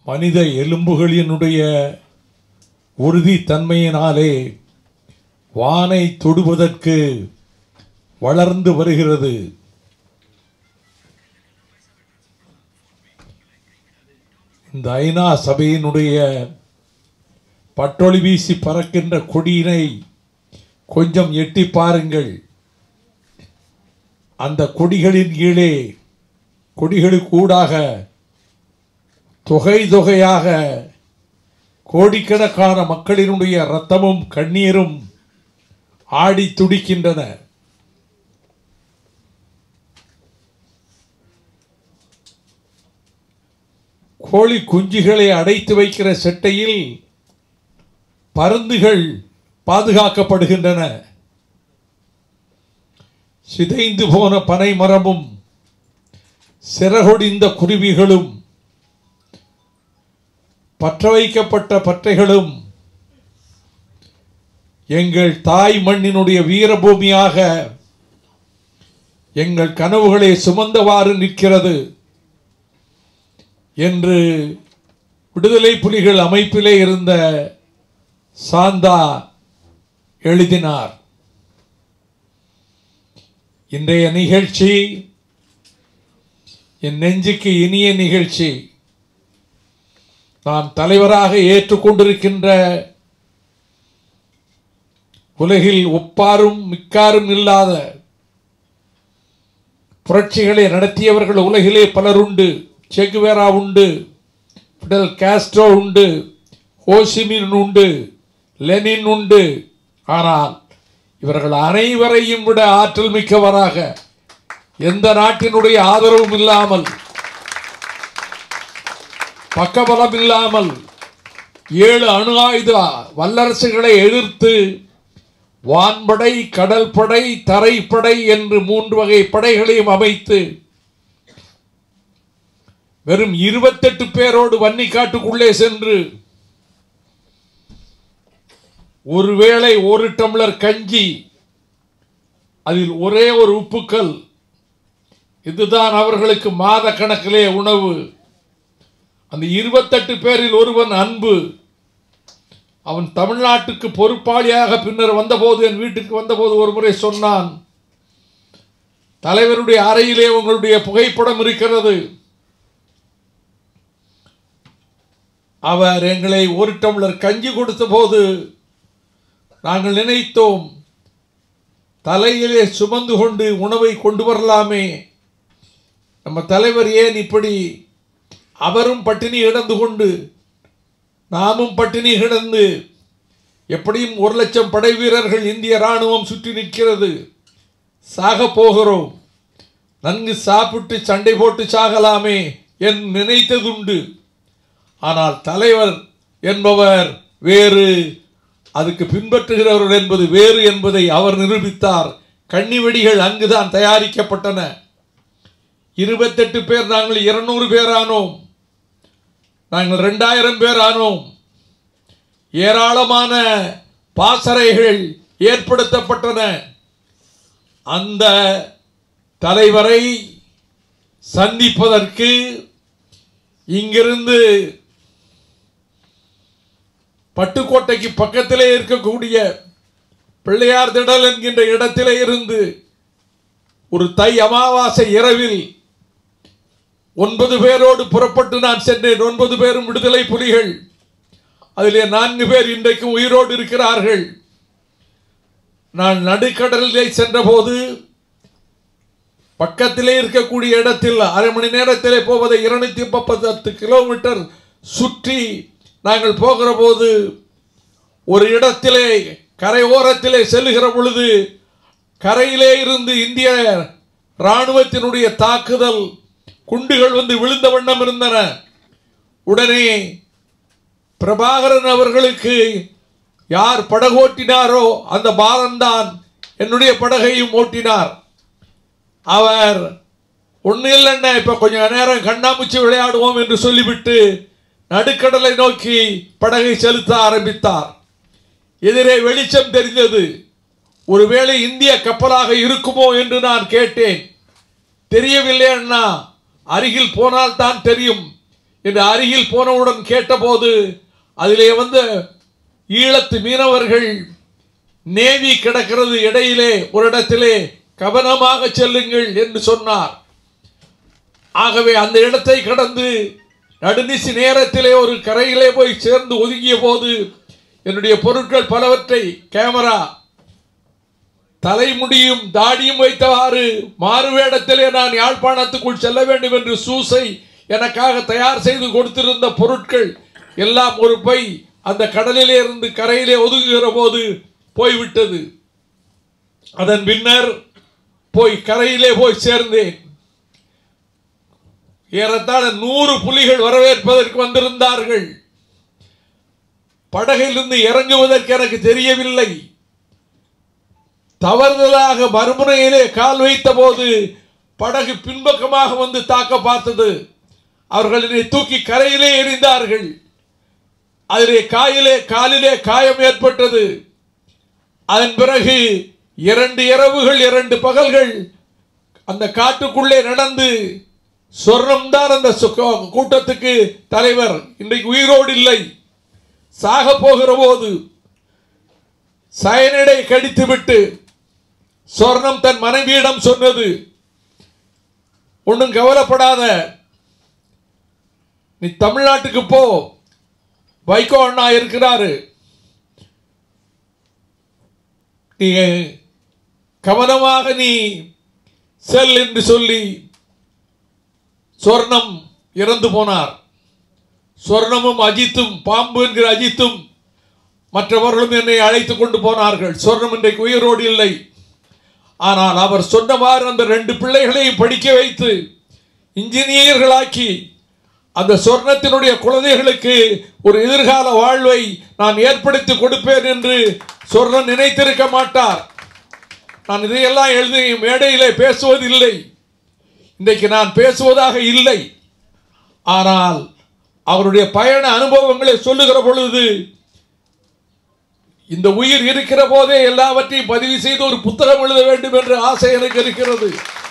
மனித எலும்புகளினுடைய உறுதித்தன்மையினாலே வானை தொடுவதற்கு வளர்ந்து வருகிறது. இந்த ஐநா சபையினுடைய பட்டொளி வீசி பறக்கின்ற கொடியினை கொஞ்சம் எட்டி பாருங்கள். அந்த கொடிகளின் கீழே கொடிகளுக்கூடாக தொகை தொகையாக கோடிக்கணக்கான மக்களினுடைய இரத்தமும் கண்ணீரும் ஆடி துடிக்கின்றன. கோழி குஞ்சுகளை அடைத்து வைக்கிற செட்டையில் பருந்துகள் பாதுகாக்கப்படுகின்றன. சிதைந்து போன பனை மரமும் சிறகொடிந்த குருவிகளும் பற்ற வைக்கப்பட்ட பற்றைகளும் எங்கள் தாய் மண்ணினுடைய வீரபூமியாக எங்கள் கனவுகளை சுமந்தவாறு நிற்கிறது என்று விடுதலை புலிகள் அமைப்பிலே இருந்த சாந்தா எழுதினார். இன்றைய நிகழ்ச்சி என் நெஞ்சுக்கு இனிய நிகழ்ச்சி. நான் தலைவராக ஏற்றுக்கொண்டிருக்கின்ற உலகில் ஒப்பாரும் மிக்காரும் இல்லாத புரட்சிகளை நடத்தியவர்கள் உலகிலே பலர் உண்டு. செகுவேரா உண்டு, பிடல் காஸ்ட்ரோ உண்டு, ஹோசிமின் உண்டு, லெனின் உண்டு. ஆனால் இவர்கள் அனைவரையும் விட ஆற்றல் மிக்கவராக எந்த நாட்டினுடைய ஆதரவும் இல்லாமல், பக்கபலம் இல்லாமல் 7 அணு ஆயுத வல்லரசுகளை எதிர்த்து வான்படை, கடல் படை, தரைப்படை என்று 3 வகை படைகளையும் அமைத்து வெறும் 28 பேரோடு வன்னிக்காட்டுக்குள்ளே சென்று ஒருவேளை 1 டம்ளர் கஞ்சி, அதில் ஒரே ஒரு உப்புக்கல், இதுதான் அவர்களுக்கு மாத கணக்கிலே உணவு. அந்த 28 பேரில் ஒருவன் அன்பு. அவன் தமிழ்நாட்டுக்கு பொறுப்பாளியாக பின்னர் வந்தபோது, என் வீட்டுக்கு வந்தபோது ஒரு முறை சொன்னான், தலைவருடைய அறையிலே உங்களுடைய புகைப்படம் இருக்கிறது. அவர் எங்களை 1 டம்ளர் கஞ்சி கொடுத்த போது நாங்கள் நினைத்தோம், தலையிலே சுமந்து கொண்டு உணவை கொண்டு வரலாமே, நம்ம தலைவர் ஏன் இப்படி, அவரும் பட்டினி கிடந்து கொண்டு நாமும் பட்டினி கிடந்து, எப்படியும் 1 லட்சம் படை வீரர்கள் இந்திய ராணுவம் சுற்றி நிற்கிறது, சாக போகிறோம், நன்கு சாப்பிட்டு சண்டை போட்டு சாகலாமே என் நினைத்ததுண்டு. ஆனால் தலைவர் என்பவர் வேறு, அதுக்கு பின்பற்றுகிறவர்கள் என்பது வேறு என்பதை அவர் நிரூபித்தார். கன்னிவெடிகள் அங்குதான் தயாரிக்கப்பட்டன. 28 பேர், நாங்கள் 200 பேர் ஆனோம், நாங்கள் 2000 பேர் ஆனோம். ஏராளமான பாசறைகள் ஏற்படுத்தப்பட்டன. அந்த தலைவரை சந்திப்பதற்கு இங்கிருந்து பட்டுக்கோட்டைக்கு பக்கத்திலே இருக்கக்கூடிய பிள்ளையார் திடல் என்கின்ற இடத்திலே இருந்து ஒரு தை அமாவாசை இரவில் 9 பேரோடு புறப்பட்டு நான் சென்றேன். 9 பேரும் விடுதலை புலிகள். அதிலே 4 பேர் இன்றைக்கும் உயிரோடு இருக்கிறார்கள். நான் நடுக்கடலிலே சென்றபோது பக்கத்திலே இருக்கக்கூடிய இடத்தில் 1/2 மணி நேரத்திலே போவதை 230 கிலோமீட்டர் சுற்றி நாங்கள் போகிற போது ஒரு இடத்திலே கரையோரத்திலே செல்லுகிற பொழுது கரையிலே இருந்து இந்திய இராணுவத்தினுடைய தாக்குதல் குண்டுகள் வந்து விழுந்த வண்ணம் இருந்தன. உடனே பிரபாகரன் அவர்களுக்கு யார் படகோட்டினாரோ அந்த பாலன்தான் என்னுடைய படகையும் ஓட்டினார். அவர் ஒன்றும் இல்லைன்னா இப்போ கொஞ்சம் நேரம் கண்ணாமூச்சி விளையாடுவோம் என்று சொல்லிவிட்டு நடுக்கடலை நோக்கி படகை செலுத்த ஆரம்பித்தார். எதிரே வெளிச்சம் தெரிந்தது. ஒருவேளை இந்திய கப்பலாக இருக்குமோ என்று நான் கேட்டேன். தெரியவில்லை அண்ணா, அருகில் போனால் தான் தெரியும். என்று அருகில் போனவுடன் கேட்டபோது அதிலே வந்த ஈழத்து மீனவர்கள் நேவி கிடக்கிறது இடையிலே ஒரு இடத்திலே, கவனமாக செல்லுங்கள் என்று சொன்னார். ஆகவே அந்த இடத்தை கடந்து நடுநிசி நேரத்திலே ஒரு கரையிலே போய் சேர்ந்து ஒதுங்கிய போது என்னுடைய பொருட்கள் பலவற்றை, கேமரா, தலைமுடியும் தாடியும் வைத்தவாறு மாறுவேடத்திலே நான் யாழ்ப்பாணத்துக்குள் செல்ல வேண்டும் என்று சூசை எனக்காக தயார் செய்து கொடுத்திருந்த பொருட்கள் எல்லாம் ஒரு பை அந்த கடலிலே இருந்து கரையிலே ஒதுங்குகிற போது போய்விட்டது. அதன் பின்னர் போய் கரையிலே போய் சேர்ந்தேன். ஏறத்தாழ 100 புலிகள் வரவேற்பதற்கு வந்திருந்தார்கள். படகிலிருந்து இறங்குவதற்கு எனக்கு தெரியவில்லை. தவறுதலாக மறுமுனையிலே கால் வைத்த போது படகு பின்பக்கமாக வந்து தாக்க பார்த்தது. அவர்கள் என்னை தூக்கி கரையிலே எறிந்தார்கள். அதிலே காலிலே காயம் ஏற்பட்டது. அதன் பிறகு 2 இரவுகள் 2 பகல்கள் அந்த காட்டுக்குள்ளே நடந்து, சொர்ணம் தான் அந்த கூட்டத்துக்கு தலைவர், இன்றைக்கு உயிரோடு இல்லை. சாக போகிற போது சயனடை கடித்துவிட்டு சொர்ணம் தன் மனைவியிடம் சொன்னது, ஒன்றும் கவலைப்படாத, நீ தமிழ்நாட்டுக்கு போ, வைகோ அண்ணா இருக்கிறாரு, நீ கவனமாக நீ செல் என்று சொல்லி சொர்ணம் இறந்து போனார். சொர்ணமும் அஜித்தும், பாம்பு என்கிற அஜித்தும் மற்றவர்களும் என்னை அழைத்துக் கொண்டு போனார்கள். சொர்ணம் இன்றைக்கு உயிரோடு இல்லை. ஆனால் அவர் சொன்னவாறு அந்த 2 பிள்ளைகளையும் படிக்க வைத்து இன்ஜினியர்களாக்கி அந்த சொர்ணத்தினுடைய குழந்தைகளுக்கு ஒரு எதிர்கால வாழ்வை நான் ஏற்படுத்தி கொடுப்பேன் என்று சொர்ணம் நினைத்திருக்க மாட்டார். நான் இதையெல்லாம் எழுதி மேடையிலே பேசுவதில்லை, இன்றைக்கு நான் பேசுவதாக இல்லை. ஆனால் அவருடைய பயண அனுபவங்களை சொல்லுகிற பொழுது இந்த உயிர் இருக்கிற போதே எல்லாவற்றையும் பதிவு செய்து ஒரு புத்தகம் எழுத வேண்டும் என்ற ஆசை எனக்கு இருக்கிறது.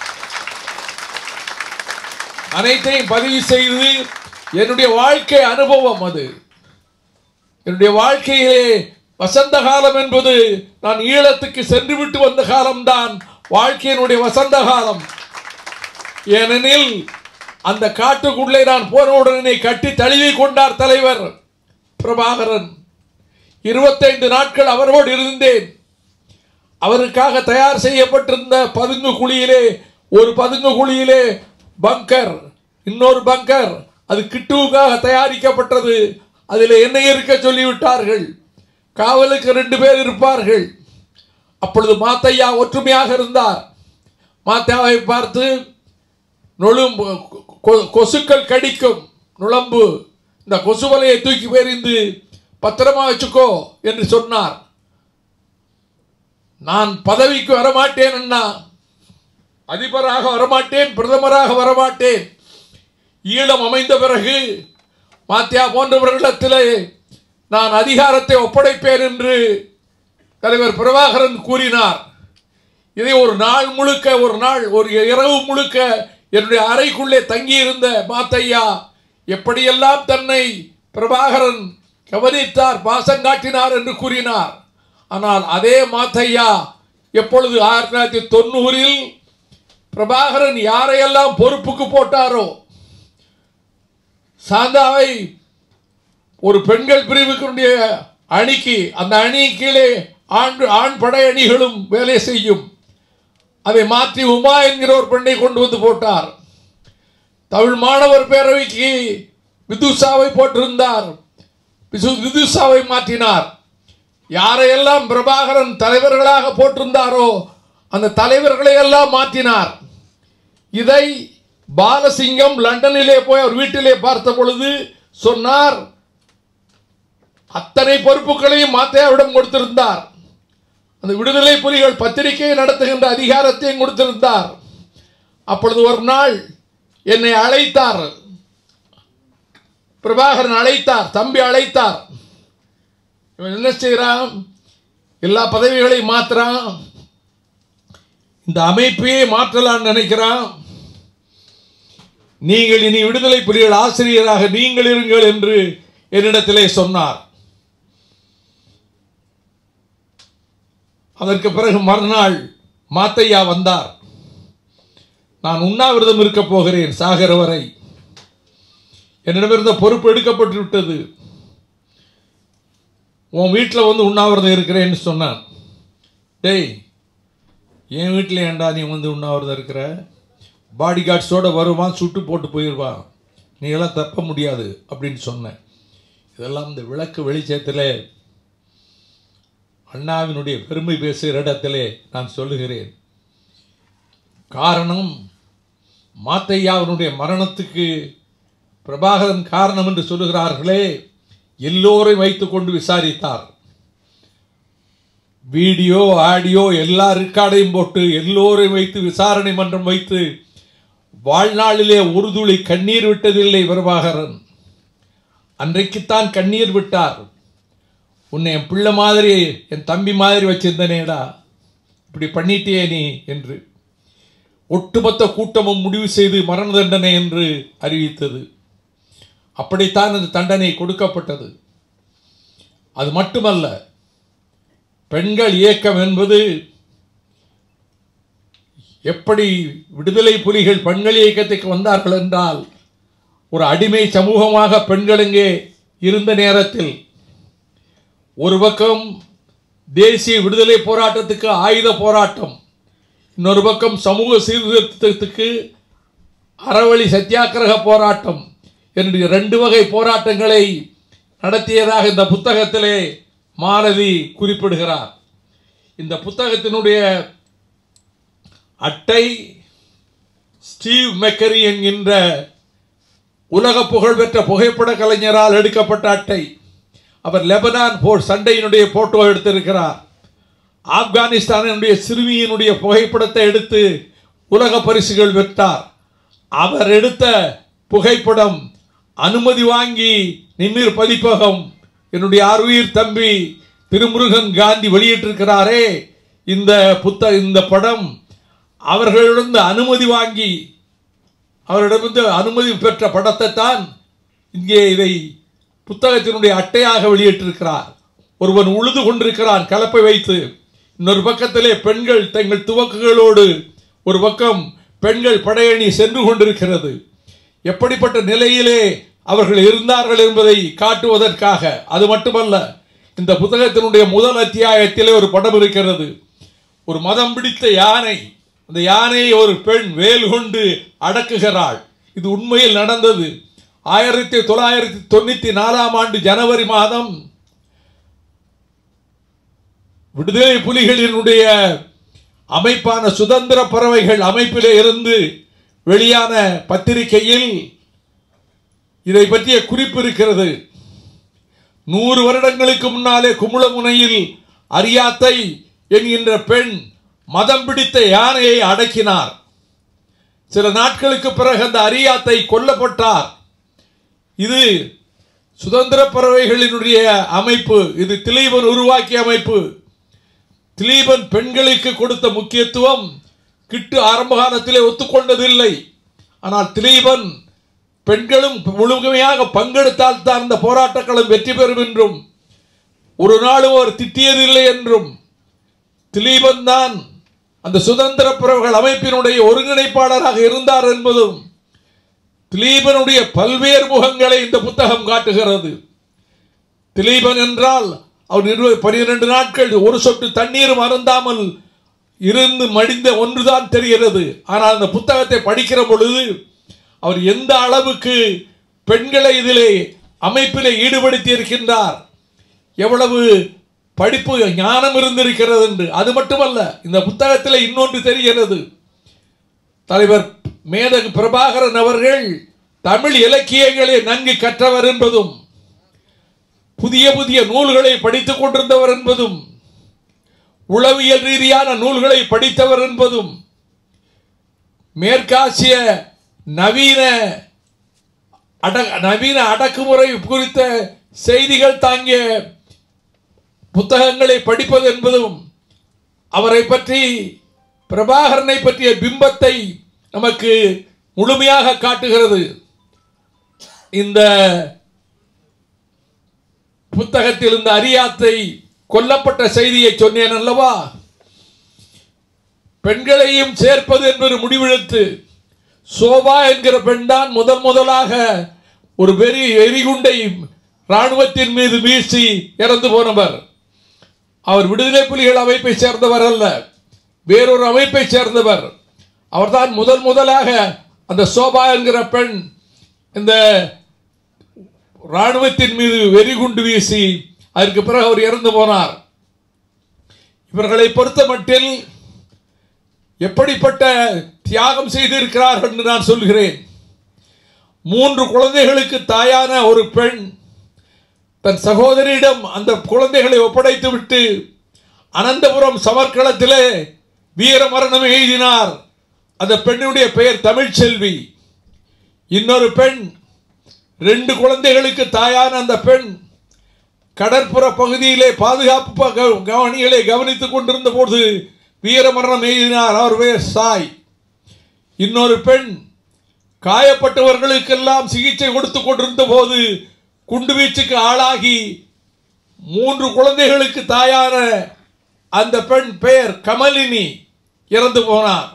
அனைத்தையும் பதிவு செய்து என்னுடைய வாழ்க்கை அனுபவம், அது என்னுடைய வாழ்க்கையிலே வசந்த காலம் என்பது நான் ஈழத்துக்கு சென்று விட்டு வந்த காலம்தான் வாழ்க்கையினுடைய வசந்த காலம். ஏனெனில் அந்த காட்டுக்குள்ளே நான் போனவுடனே கட்டி தழுவி கொண்டார் தலைவர் பிரபாகரன். 25 நாட்கள் அவரோடு இருந்தேன். அவருக்காக தயார் செய்யப்பட்டிருந்த பதுங்கு குழியிலே, ஒரு பதுங்கு குழியிலே பங்கர், இன்னொரு பங்கர், அது கிட்டுவுக்காக தயாரிக்கப்பட்டது. அதில் என்னை இருக்க சொல்லிவிட்டார்கள். காவலுக்கு 2 பேர் இருப்பார்கள். அப்பொழுது மாத்தையா ஒற்றுமையாக இருந்தார். மாத்தையாவை பார்த்து, கொசுக்கள் கடிக்கும் நுளம்பு, இந்த கொசு வலையை தூக்கி எறிந்து பத்திரமா வச்சுக்கோ என்று சொன்னார். நான் பதவிக்கு வரமாட்டேன் அண்ணா, அதிபராக வரமாட்டேன், பிரதமராக வரமாட்டேன். ஈழம் அமைந்த பிறகு மாத்தியா போன்றவர்களிடத்திலே நான் அதிகாரத்தை ஒப்படைப்பேன் என்று தலைவர் பிரபாகரன் கூறினார். இதை ஒரு நாள் முழுக்க, ஒரு இரவு முழுக்க என்னுடைய அறைக்குள்ளே தங்கியிருந்த மாத்தையா எப்படியெல்லாம் தன்னை பிரபாகரன் கவனித்தார், பாசம் காட்டினார் என்று கூறினார். ஆனால் அதே மாத்தையா எப்பொழுது 1990 பிரபாகரன் யாரையெல்லாம் பொறுப்புக்கு போட்டாரோ, சாந்தாவை ஒரு பெண்கள் பிரிவுக்கு அணிக்கு, அந்த அணி கீழே ஆண் படை அணிகளும் வேலை செய்யும், அதை மாற்றி உமா என்கிற ஒரு பெண்ணை கொண்டு வந்து போட்டார். தமிழ் மாணவர் பேரவைக்கு விதுசாவை போட்டிருந்தார், விதுசாவை மாற்றினார். யாரையெல்லாம் பிரபாகரன் தலைவர்களாக போட்டிருந்தாரோ அந்த தலைவர்களை எல்லாம் மாற்றினார். இதை பாலசிங்கம் லண்டனிலே போய் அவர் வீட்டிலே பார்த்த பொழுது சொன்னார். அத்தனை பொறுப்புகளையும் மாத்தையாவிடம் கொடுத்திருந்தார். அந்த விடுதலை புலிகள் பத்திரிகையை நடத்துகின்ற அதிகாரத்தையும் கொடுத்திருந்தார். அப்பொழுது ஒரு நாள் என்னை அழைத்தார், பிரபாகரன் அழைத்தார், தம்பி அழைத்தார். இவன் என்ன செய்யறான், எல்லா பதவிகளையும் மாத்துறான், இந்த அமைப்பையே மாற்றலான்னு நினைக்கிறான். நீங்கள் இனி விடுதலை புலிகள் ஆசிரியராக நீங்கள் இருங்கள் என்று என்னிடத்திலே சொன்னார். அதற்கு பிறகு மறுநாள் மாத்தையா வந்தார். நான் உண்ணாவிரதம் இருக்க போகிறேன் சாகர வரை, என்னிடமிருந்த பொறுப்பு எடுக்கப்பட்டு விட்டது, உன் வீட்டில் வந்து உண்ணாவிரதம் இருக்கிறேன்னு சொன்னான். டேய், என் வீட்டில் ஏன்டா நீ வந்து உண்ணாவிரதம் இருக்கிற? பாடி கார்ட்ஸோடு வருவான், சுட்டு போட்டு போயிடுவான், நீ எல்லாம் தப்ப முடியாது அப்படின்னு சொன்னேன். இதெல்லாம் இந்த விளக்கு வெளிச்சத்திலே அண்ணாவினுடைய பெருமை பேசுகிற இடத்திலே நான் சொல்லுகிறேன். காரணம், மாத்தையாவினுடைய மரணத்துக்கு பிரபாகரன் காரணம் என்று சொல்லுகிறார்களே, எல்லோரையும் வைத்து கொண்டு விசாரித்தார். வீடியோ ஆடியோ எல்லா ரெக்கார்டையும் போட்டு எல்லோரையும் வைத்து விசாரணை மன்றம் வைத்து வாழ்நாளிலே ஒரு துளி கண்ணீர் விட்டதில்லை பிரபாகரன். அன்றைக்குத்தான் கண்ணீர் விட்டார். உன்னை என் பிள்ளை மாதிரி என் தம்பி மாதிரி வச்சிருந்தனேடா, இப்படி பண்ணிட்டே நீ என்று ஒட்டுமொத்த கூட்டமும் முடிவு செய்து மரண தண்டனை என்று அறிவித்தது. அப்படித்தான் அந்த தண்டனை கொடுக்கப்பட்டது. அது மட்டுமல்ல, பெண்கள் இயக்கம் என்பது எப்படி விடுதலை புலிகள் பெண்கள் இயக்கத்துக்கு வந்தார்கள் என்றால், ஒரு அடிமை சமூகமாக பெண்கள் இங்கே இருந்த நேரத்தில் ஒரு பக்கம் தேசிய விடுதலை போராட்டத்துக்கு ஆயுத போராட்டம், இன்னொரு பக்கம் சமூக சீர்திருத்தத்துக்கு அறவழி சத்தியாகிரக போராட்டம் என்று 2 வகை போராட்டங்களை நடத்தியதாக இந்த புத்தகத்திலே மாலதி குறிப்பிடுகிறார். இந்த புத்தகத்தினுடைய அட்டை ஸ்டீவ் மெக்கரி என்கின்ற உலக புகழ்பெற்ற புகைப்பட கலைஞரால் எடுக்கப்பட்ட அட்டை. அவர் லெபனான் போர் சண்டையினுடைய போட்டோ எடுத்திருக்கிறார். ஆப்கானிஸ்தானினுடைய சிறுமியினுடைய புகைப்படத்தை எடுத்து உலக பரிசுகள் பெற்றார். அவர் எடுத்த புகைப்படம் அனுமதி வாங்கி நிமிர் பதிப்பகம் என்னுடைய ஆர்வீர் தம்பி திருமுருகன் காந்தி வெளியிட்டிருக்கிறாரே, இந்த படம் அவர்களிடம் அனுமதி வாங்கி அவரிடமிருந்து அனுமதி பெற்ற படத்தை தான் இங்கே இதை புத்தகத்தினுடைய அட்டையாக வெளியிட்டிருக்கிறார். ஒருவன் உழுது கொண்டிருக்கிறான் கலப்பை வைத்து, இன்னொரு பக்கத்திலே பெண்கள் தங்கள் துவக்குகளோடு ஒரு பக்கம் பெண்கள் படையணி சென்று கொண்டிருக்கிறது. எப்படிப்பட்ட நிலையிலே அவர்கள் இருந்தார்கள் என்பதை காட்டுவதற்காக. அது மட்டுமல்ல, இந்த புத்தகத்தினுடைய முதல் அத்தியாயத்திலே ஒரு படம் இருக்கிறது. ஒரு மதம் பிடித்த யானை, அந்த யானையை ஒரு பெண் வேல் கொண்டு அடக்குகிறாள். இது உண்மையில் நடந்தது. 1994 ஆண்டு ஜனவரி மாதம் விடுதலை புலிகளினுடைய அமைப்பான சுதந்திர பறவைகள் அமைப்பிலே இருந்து வெளியான பத்திரிகையில் இதை பற்றிய குறிப்பு இருக்கிறது. 100 வருடங்களுக்கு முன்னாலே குமுளமுனையில் அரியாத்தை என்கின்ற பெண் மதம் பிடித்த யானையை அடக்கினார். சில நாட்களுக்கு பிறகு அந்த அரியாத்தை கொல்லப்பட்டார். இது சுதந்திர பறவைகளினுடைய அமைப்பு, இது திலீபன் உருவாக்கிய அமைப்பு. திலீபன் பெண்களுக்கு கொடுத்த முக்கியத்துவம் கிட்டு ஆரம்ப காலத்திலே ஒத்துக்கொண்டதில்லை. ஆனால் திலீபன் பெண்களும் முழுமையாக பங்கெடுத்தால் தான் இந்த போராட்டங்களும் வெற்றி பெறும் என்றும் ஒரு நாளும் அவர் திட்டியதில்லை என்றும், திலீபன் தான் அந்த சுதந்திர பறவைகள் அமைப்பினுடைய ஒருங்கிணைப்பாளராக இருந்தார் என்பதும் திலீபனுடைய பல்வேறு முகங்களை இந்த புத்தகம் காட்டுகிறது. திலீபன் என்றால் அவர் 12 நாட்கள் ஒரு சொட்டு தண்ணீரும் அருந்தாமல் இருந்து மடிந்த ஒன்றுதான் தெரிகிறது. ஆனால் அந்த புத்தகத்தை படிக்கிற பொழுது அவர் எந்த அளவுக்கு பெண்களை இதிலே அமைப்பிலே ஈடுபடுத்தி இருக்கின்றார், எவ்வளவு படிப்பு ஞானம் இருந்திருக்கிறது என்று. அது மட்டுமல்ல, இந்த புத்தகத்தில் இன்னொன்று தெரிகிறது. தலைவர் மேதகு பிரபாகரன் அவர்கள் தமிழ் இலக்கியங்களை நன்கு கற்றவர் என்பதும், புதிய புதிய நூல்களை படித்துக் கொண்டிருந்தவர் என்பதும், உளவியல் ரீதியான நூல்களை படித்தவர் என்பதும், மேற்காசிய நவீன அடக்குமுறை குறித்த செய்திகள் தாங்கிய புத்தகங்களை படிப்பது என்பதும், அவரை பற்றி பிரபாகரனை பற்றிய பிம்பத்தை நமக்கு முழுமையாக காட்டுகிறது. இந்த புத்தகத்தில் இந்த அரியாத்தை கொல்லப்பட்ட செய்தியை சொன்னேன் அல்லவா? பெண்களையும் சேர்ப்பது என்பது முடிவெடுத்து சோபா என்கிற பெண் தான் முதலாக ஒரு பெரிய எரிகுண்டை இராணுவத்தின் மீது வீசி இறந்து போனவர். அவர் விடுதலை புலிகள் அமைப்பை சேர்ந்தவர் அல்ல, வேறொரு அமைப்பை சேர்ந்தவர். அவர்தான் முதலாக அந்த சோபா என்கிற பெண் இந்த இராணுவத்தின் மீது வெறிகுண்டு வீசி அதற்கு பிறகு அவர் இறந்து போனார். இவர்களை பொறுத்த மட்டில் எப்படிப்பட்ட தியாகம் செய்திருக்கிறார்கள் என்று நான் சொல்கிறேன். 3 குழந்தைகளுக்கு தாயான ஒரு பெண் தன் சகோதரியிடம் அந்த குழந்தைகளை ஒப்படைத்து விட்டு அனந்தபுரம் சமர்க்களத்திலே வீர மரணம் எழுதினார். அந்த பெண்ணுடைய பெயர் தமிழ்ச்செல்வி. இன்னொரு பெண், 2 குழந்தைகளுக்கு தாயான அந்த பெண் கடற்புற பகுதியிலே பாதுகாப்பு கவனிகளை கவனித்துக் கொண்டிருந்த போது வீரமரணம் எழுதினார். அவர் பெயர் சாய். இன்னொரு பெண் காயப்பட்டவர்களுக்கெல்லாம் சிகிச்சை கொடுத்து கொண்டிருந்த போது குண்டுவீச்சுக்கு ஆளாகி 3 குழந்தைகளுக்கு தாயான அந்த பெண் பெயர் கமலினி, இறந்து போனார்.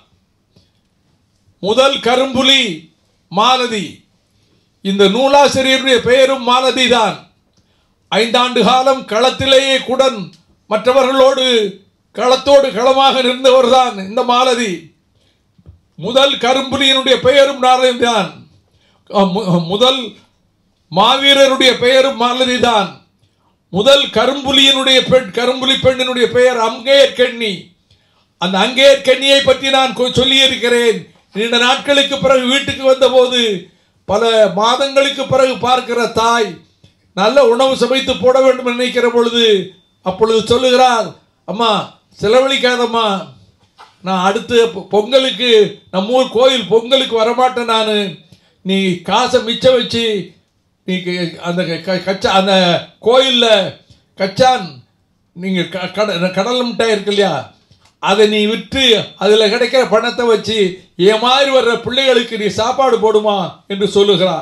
முதல் கரும்புலி மாலதி. இந்த நூலாசிரியருடைய பெயரும் மாலதி தான். 5 ஆண்டு காலம் களத்திலேயே குடன் மற்றவர்களோடு களத்தோடு களமாக நின்றவர் தான் இந்த மாலதி. முதல் கரும்புலியினுடைய பெயரும் மாலதி தான். முதல் மாவீரருடைய பெயரும் மாலதி தான். முதல் கரும்புலியினுடைய கரும்புலி பெண்ணினுடைய பெயர் அங்கேற்கண்ணி. அந்த அங்கேற்கண்ணியை பற்றி நான் சொல்லியிருக்கிறேன். நீண்ட நாட்களுக்கு பிறகு வீட்டுக்கு வந்தபோது பல மாதங்களுக்கு பிறகு பார்க்கிற தாய் நல்ல உணவு சமைத்து போட வேண்டும் நினைக்கிற பொழுது அப்பொழுது சொல்லுகிறார், அம்மா செலவழிக்காதம்மா, நான் அடுத்து பொங்கலுக்கு நம்ம ஊர் கோயில் பொங்கலுக்கு வரமாட்டேன், நான் நீ காசை மிச்சம் வச்சு நீ அந்த கச்சா அந்த கோயிலில் கச்சான் நீங்கள் கடல் மிட்டாய் இருக்கு இல்லையா, அதை நீ விற்று அதில் கிடைக்கிற பணத்தை வச்சு என் மாதிரி வர்ற பிள்ளைகளுக்கு நீ சாப்பாடு போடுமா என்று சொல்லுகிறார்.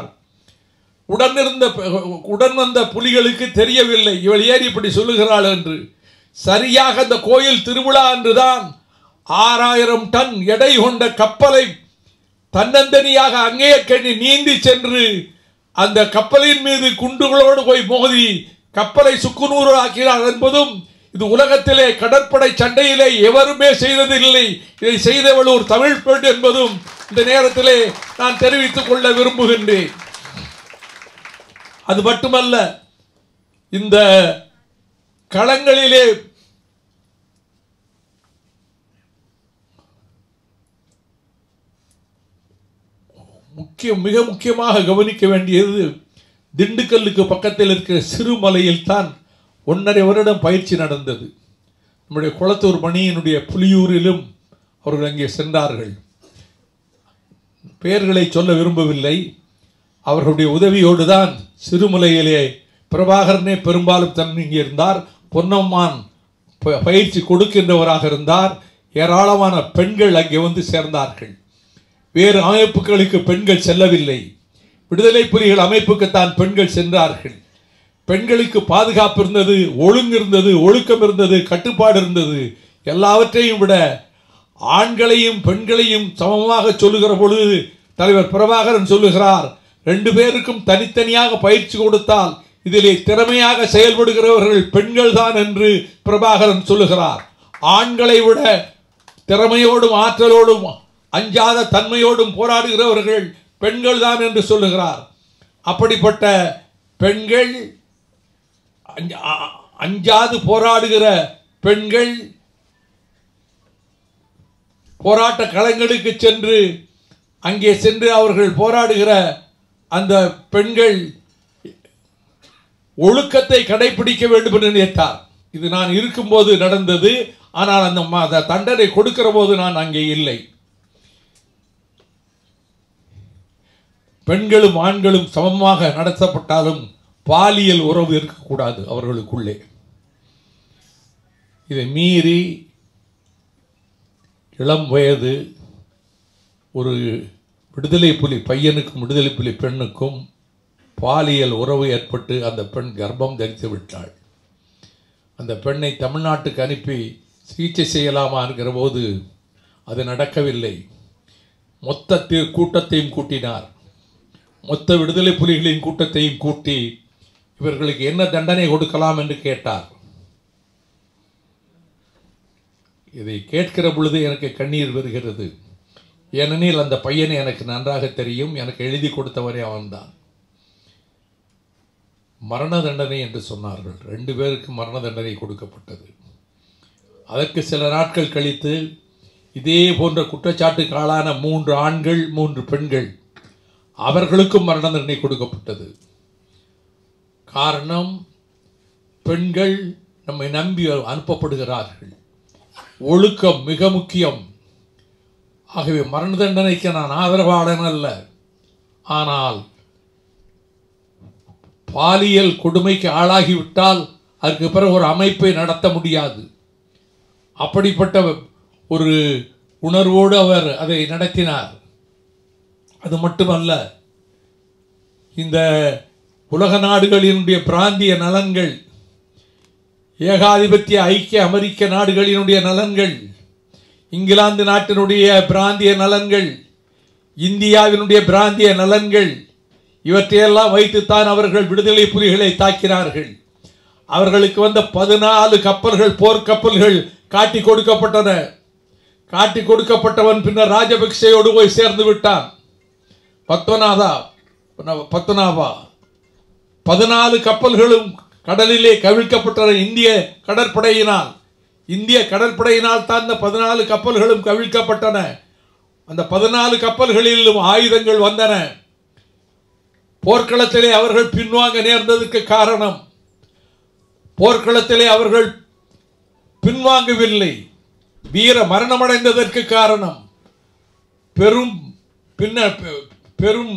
உடன் வந்த புலிகளுக்கு தெரியவில்லை இவள் ஏன் இப்படி சொல்லுகிறாள் என்று. சரியாக அந்த கோயில் திருவிழா அன்றுதான் 6000 டன் எடை கொண்ட கப்பலை தன்னந்தனியாக அங்கேற்கண்ணி நீந்தி சென்று அந்த கப்பலின் மீது குண்டுகளோடு போய் மோதி கப்பலை சுக்குநூறு ஆக்கினார் என்பதும் இது உலகத்திலே கடற்படை சண்டையிலே எவருமே செய்ததில்லை, இதை செய்தவள் ஒரு தமிழ் பெண் என்பதும் இந்த நேரத்திலே நான் தெரிவித்துக் கொள்ள விரும்புகின்றேன். அது மட்டுமல்ல, இந்த களங்களிலே மிக முக்கியமாக கவனிக்க வேண்டியது திண்டுக்கல்லுக்கு பக்கத்தில் இருக்கிற சிறுமலையில் தான் 1.5 வருடம் பயிற்சி நடந்தது. நம்முடைய குளத்தூர் மணியினுடைய புலியூரிலும் அவர்கள் அங்கே சென்றார்கள். பெயர்களை சொல்ல விரும்பவில்லை. அவர்களுடைய உதவியோடு தான் சிறுமலையிலே பிரபாகரனே பெரும்பாலும் இங்கே இருந்தார். பொன்னம்மான் பயிற்சி கொடுக்கின்றவராக இருந்தார். ஏராளமான பெண்கள் அங்கே வந்து சேர்ந்தார்கள். வேறு அமைப்புகளுக்கு பெண்கள் செல்லவில்லை. விடுதலை புலிகள் அமைப்புக்குத்தான் பெண்கள் சென்றார்கள். பெண்களுக்கு பாதுகாப்பு இருந்தது, ஒழுங்கு இருந்தது, ஒழுக்கம் இருந்தது, கட்டுப்பாடு இருந்தது. எல்லாவற்றையும் விட ஆண்களையும் பெண்களையும் சமமாக சொல்லுகிற பொழுது தலைவர் பிரபாகரன் சொல்லுகிறார், 2 பேருக்கும் தனித்தனியாக பயிற்சி கொடுத்தால் இதிலே திறமையாக செயல்படுகிறவர்கள் பெண்கள் தான் என்று பிரபாகரன் சொல்லுகிறார். ஆண்களை விட திறமையோடும் ஆற்றலோடும் அஞ்சாத தன்மையோடும் போராடுகிறவர்கள் பெண்கள் தான் என்று சொல்லுகிறார். அப்படிப்பட்ட பெண்கள், அஞ்சாது போராடுகிற பெண்கள் போராட்ட களங்களுக்கு சென்று அங்கே சென்று அவர்கள் போராடுகிற அந்த பெண்கள் ஒழுக்கத்தை கடைபிடிக்க வேண்டும் என்று நினைத்தார். இது நான் இருக்கும்போது நடந்தது. ஆனால் அந்த தண்டனை கொடுக்கிற போது நான் அங்கே இல்லை. பெண்களும் ஆண்களும் சமமாக நடத்தப்பட்டாலும் பாலியல் உறவு இருக்கக்கூடாது அவர்களுக்குள்ளே. இதை மீறி இளம் வயது ஒரு விடுதலை புலி பையனுக்கும் விடுதலை புலி பெண்ணுக்கும் பாலியல் உறவு ஏற்பட்டு அந்த பெண் கர்ப்பம் தரித்து விட்டாள். அந்த பெண்ணை தமிழ்நாட்டுக்கு அனுப்பி சிகிச்சை செய்யலாமா என்கிற போது அது நடக்கவில்லை. மொத்த கூட்டத்தையும் கூட்டினார். மொத்த விடுதலை புலிகளின் கூட்டத்தையும் கூட்டி இவர்களுக்கு என்ன தண்டனை கொடுக்கலாம் என்று கேட்டார். இதை கேட்கிற பொழுது எனக்கு கண்ணீர் வருகிறது. ஏனெனில் அந்த பையனை எனக்கு நன்றாக தெரியும். எனக்கு எழுதி கொடுத்தவரே அவன்தான். மரண தண்டனை என்று சொன்னார்கள். 2 பேருக்கு மரண தண்டனை கொடுக்கப்பட்டது. அதற்கு சில நாட்கள் கழித்து இதே போன்ற குற்றச்சாட்டுக்கு ஆளான 3 ஆண்கள் 3 பெண்கள் அவர்களுக்கும் மரண தண்டனை கொடுக்கப்பட்டது. காரணம், பெண்கள் நம்மை நம்பி அனுப்பப்படுகிறார்கள். ஒழுக்கம் மிக முக்கியம். ஆகவே மரண தண்டனைக்கு நான் ஆதரவாளன் அல்ல. ஆனால் பாலியல் கொடுமைக்கு ஆளாகிவிட்டால் அதற்கு பிறகு ஒரு அமைப்பை நடத்த முடியாது. அப்படிப்பட்ட ஒரு உணர்வோடு அவர் அதை நடத்தினார். அது மட்டுமல்ல, இந்த உலக நாடுகளினுடைய பிராந்திய நலன்கள், ஏகாதிபத்திய ஐக்கிய அமெரிக்க நாடுகளினுடைய நலன்கள், இங்கிலாந்து நாட்டினுடைய பிராந்திய நலன்கள், இந்தியாவினுடைய பிராந்திய நலன்கள், இவற்றையெல்லாம் வைத்துத்தான் அவர்கள் விடுதலை புலிகளை தாக்கினார்கள். அவர்களுக்கு வந்த 14 கப்பல்கள், போர்க்கப்பல்கள் காட்டி கொடுக்கப்பட்டன. காட்டி கொடுக்கப்பட்டவன் பின்னர் ராஜபக்சேயோடு போய் சேர்ந்து விட்டான். பத்மநாபா 14 கப்பல்களும் கடலிலே கவிழ்க்கப்பட்டன இந்திய கடற்படையினால். இந்திய கடற்படையினால் தான் இந்த 14 கப்பல்களும் கவிழ்க்கப்பட்டன. அந்த 14 கப்பல்களிலும் ஆயுதங்கள் வந்தன. போர்க்களத்திலே அவர்கள் பின்வாங்க நேர்ந்ததற்கு காரணம், போர்க்களத்திலே அவர்கள் பின்வாங்கவில்லை, வீர மரணமடைந்ததற்கு காரணம், பெரும்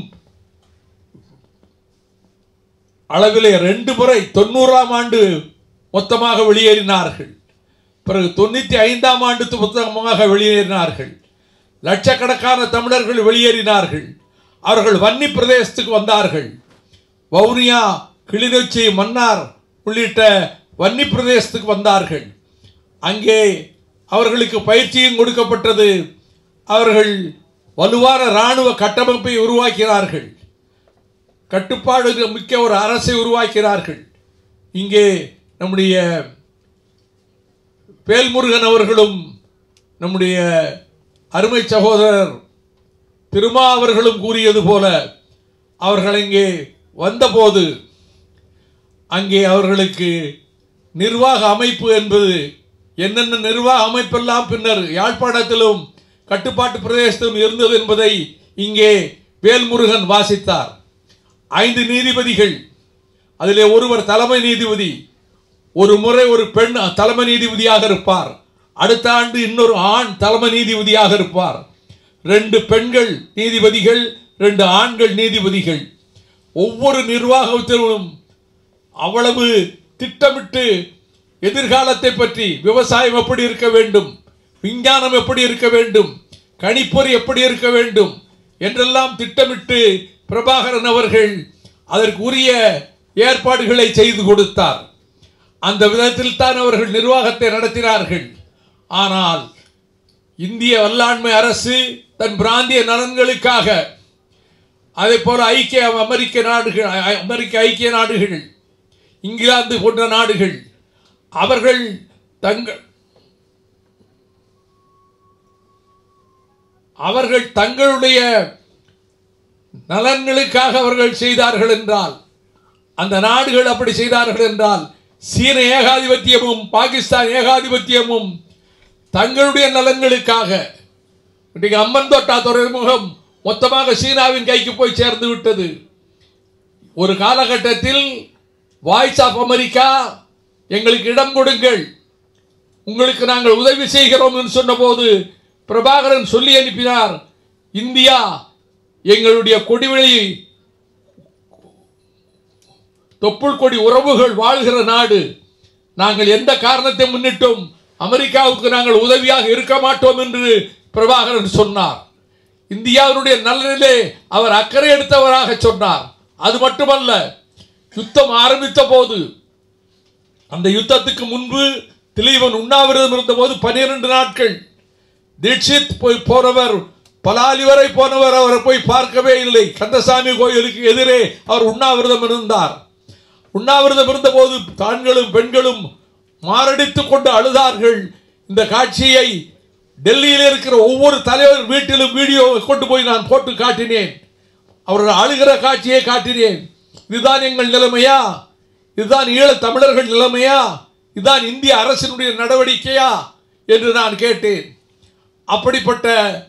அளவிலே 2 முறை 90ஆம் ஆண்டு மொத்தமாக வெளியேறினார்கள். பிறகு 95ஆம் ஆண்டு மொத்தமாக வெளியேறினார்கள். லட்சக்கணக்கான தமிழர்கள் வெளியேறினார்கள். அவர்கள் வன்னி பிரதேசத்துக்கு வந்தார்கள். வவுனியா, கிளிநொச்சி, மன்னார் உள்ளிட்ட வன்னி பிரதேசத்துக்கு வந்தார்கள். அங்கே அவர்களுக்கு பயிற்சியும் கொடுக்கப்பட்டது. அவர்கள் வலுவான இராணுவ கட்டமைப்பை உருவாக்கினார்கள். கட்டுப்பாடு மிக்க ஒரு அரசை உருவாக்கினார்கள். இங்கே நம்முடைய வேல்முருகன் அவர்களும் நம்முடைய அருமை சகோதரர் திருமா அவர்களும் கூறியது போல, அவர்கள் இங்கே வந்தபோது அங்கே அவர்களுக்கு நிர்வாக அமைப்பு என்பது என்னென்ன நிர்வாக அமைப்பெல்லாம் பின்னர் யாழ்ப்பாணத்திலும் கட்டுப்பாட்டு பிரதேசத்திலும் இருந்தது என்பதை இங்கே வேல்முருகன் வாசித்தார். 5 நீதிபதிகள், அதிலே ஒருவர் தலைமை நீதிபதி, ஒரு முறை ஒரு பெண் தலைமை நீதிபதியாக இருப்பார், அடுத்த ஆண்டு இன்னொரு ஆண் தலைமை நீதிபதியாக இருப்பார். 2 பெண்கள் நீதிபதிகள், 2 ஆண்கள் நீதிபதிகள். ஒவ்வொரு நிர்வாகத்திலும் அவ்வளவு திட்டமிட்டு எதிர்காலத்தை பற்றி, விவசாயம் எப்படி இருக்க வேண்டும், விஞ்ஞானம் எப்படி இருக்க வேண்டும், கணிப்பொறி எப்படி இருக்க வேண்டும் என்றெல்லாம் திட்டமிட்டு பிரபாகரன் அவர்கள் அதற்கு உரிய ஏற்பாடுகளை செய்து கொடுத்தார். அந்த விதத்தில் தான் அவர்கள் நிர்வாகத்தை நடத்தினார்கள். ஆனால் இந்திய வல்லாண்மை அரசு தன் பிராந்திய நலன்களுக்காக, அதே போல அமெரிக்க ஐக்கிய நாடுகள், இங்கிலாந்து போன்ற நாடுகள், அவர்கள் தங்களுடைய நலன்களுக்காக அவர்கள் செய்தார்கள் என்றால், அந்த நாடுகள் அப்படி செய்தார்கள் என்றால், சீன ஏகாதிபத்தியமும் பாகிஸ்தான் ஏகாதிபத்தியமும் தங்களுடைய நலன்களுக்காக, இன்றைக்கு அம்பன்தோட்டா துறைமுகம் மொத்தமாக சீனாவின் கைக்கு போய் சேர்ந்து விட்டது. ஒரு காலகட்டத்தில் வாய்ஸ் ஆஃப் அமெரிக்கா, எங்களுக்கு இடம் கொடுங்கள், உங்களுக்கு நாங்கள் உதவி செய்கிறோம் என்று சொன்னபோது பிரபாகரன் சொல்லி அனுப்பினார், இந்தியா எங்களுடைய கொடிவெளி தொப்புள் கொடி உறவுகள் வாழ்கிற நாடு, நாங்கள் எந்த காரணத்தை முன்னிட்டும் அமெரிக்காவுக்கு நாங்கள் உதவியாக இருக்க மாட்டோம் என்று பிரபாகரன் சொன்னார். இந்தியாவினுடைய நலனிலே அவர் அக்கறை எடுத்தவராக சொன்னார். அது மட்டுமல்ல, யுத்தம் ஆரம்பித்த போது, அந்த யுத்தத்துக்கு முன்பு திலீபன் உண்ணாவிரதம் இருந்த போது 12 நாட்கள் தீட்சித் போனவர், பலாலி வரை போனவர் அவரை போய் பார்க்கவே இல்லை. கந்தசாமி கோயிலுக்கு எதிரே அவர் உண்ணாவிரதம் இருந்தார். உண்ணாவிரதம் இருந்த போது ஆண்களும் பெண்களும் மாரடித்துக் கொண்டு அழுதார்கள். இந்த காட்சியை டெல்லியில் இருக்கிற ஒவ்வொரு தலைவர் வீட்டிலும் வீடியோ கொண்டு போய் நான் போட்டு காட்டினேன். அவர்கள் அழுகிற காட்சியை காட்டினேன். இதுதான் எங்கள் நிலைமையா? இதுதான் ஈழ தமிழர்கள் நிலைமையா? இதுதான் இந்திய அரசினுடைய நடவடிக்கையா என்று நான் கேட்டேன். அப்படிப்பட்ட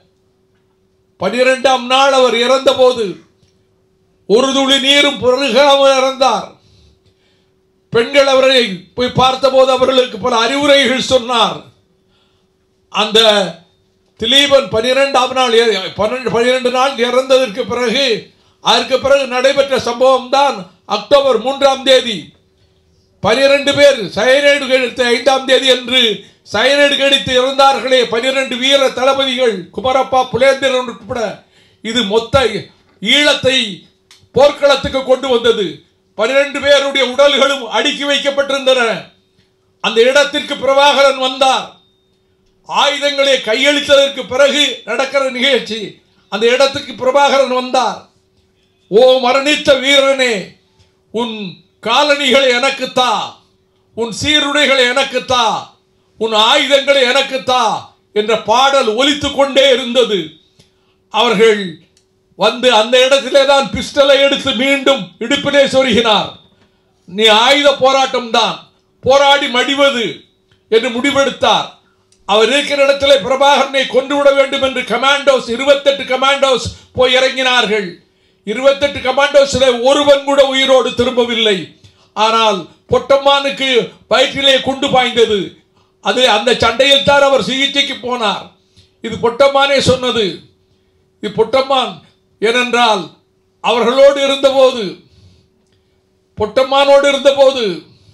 12ஆம் நாள் அவர் இறந்த போது ஒரு துளி நீரும் பருகாமல் இறந்தார். பெண்கள் அவரை போய் பார்த்தபோது அவர்களுக்கு பல அறிவுரைகள் சொன்னார். அந்த திலீபன் 12ஆம் நாள் 12 நாள் இறந்ததற்கு பிறகு, அதற்கு பிறகு நடைபெற்ற சம்பவம் தான் அக்டோபர் 3ஆம் தேதி 12 பேர் சயனைடு கழித்து 5ஆம் தேதி என்று சயனைடு கழித்து இறந்தார்களே 12 வீர தளபதிகள், குமரப்பா, புலேந்திரன் உட்பட. இது மொத்த ஈழத்தை போர்க்களத்துக்கு கொண்டு வந்தது. 12 பேருடைய உடல்களும் அடுக்கி வைக்கப்பட்டிருந்தன. அந்த இடத்திற்கு பிரபாகரன் வந்தார். ஆயுதங்களை கையளித்ததற்கு பிறகு நடக்கிற நிகழ்ச்சி. அந்த இடத்துக்கு பிரபாகரன் வந்தார். ஓ மரணித்த வீரனே, உன் காலணிகளை எனக்குத்தா, உன் சீருடைகளை எனக்குத்தா, உன் ஆயுதங்களை எனக்குத்தா என்ற பாடல் ஒலித்துக் கொண்டே இருந்தது. அவர்கள் வந்து அந்த இடத்திலே தான் பிஸ்டலை எடுத்து மீண்டும் இடுப்பிலே சொருகினார். நீ ஆயுத போராட்டம் தான், போராடி மடிவது என்று முடிவெடுத்தார். அவர் இருக்கிற இடத்திலே பிரபாகரனை கொன்றுவிட வேண்டும் என்று கமாண்டோஸ் 28 கமாண்டோஸ் போய் இறங்கினார்கள். 28 கமாண்டோஸில் ஒருவன் கூட உயிரோடு திரும்பவில்லை. ஆனால் பொட்டம்மானுக்கு வயிற்றிலே குண்டு பாய்ந்தது. அது அந்த சண்டையில் தான் அவர் சிகிச்சைக்கு போனார். இது பொட்டம்மானே சொன்னது. இது பொட்டம்மான் ஏனென்றால் அவர்களோடு இருந்தபோது, பொட்டம்மானோடு இருந்தபோது,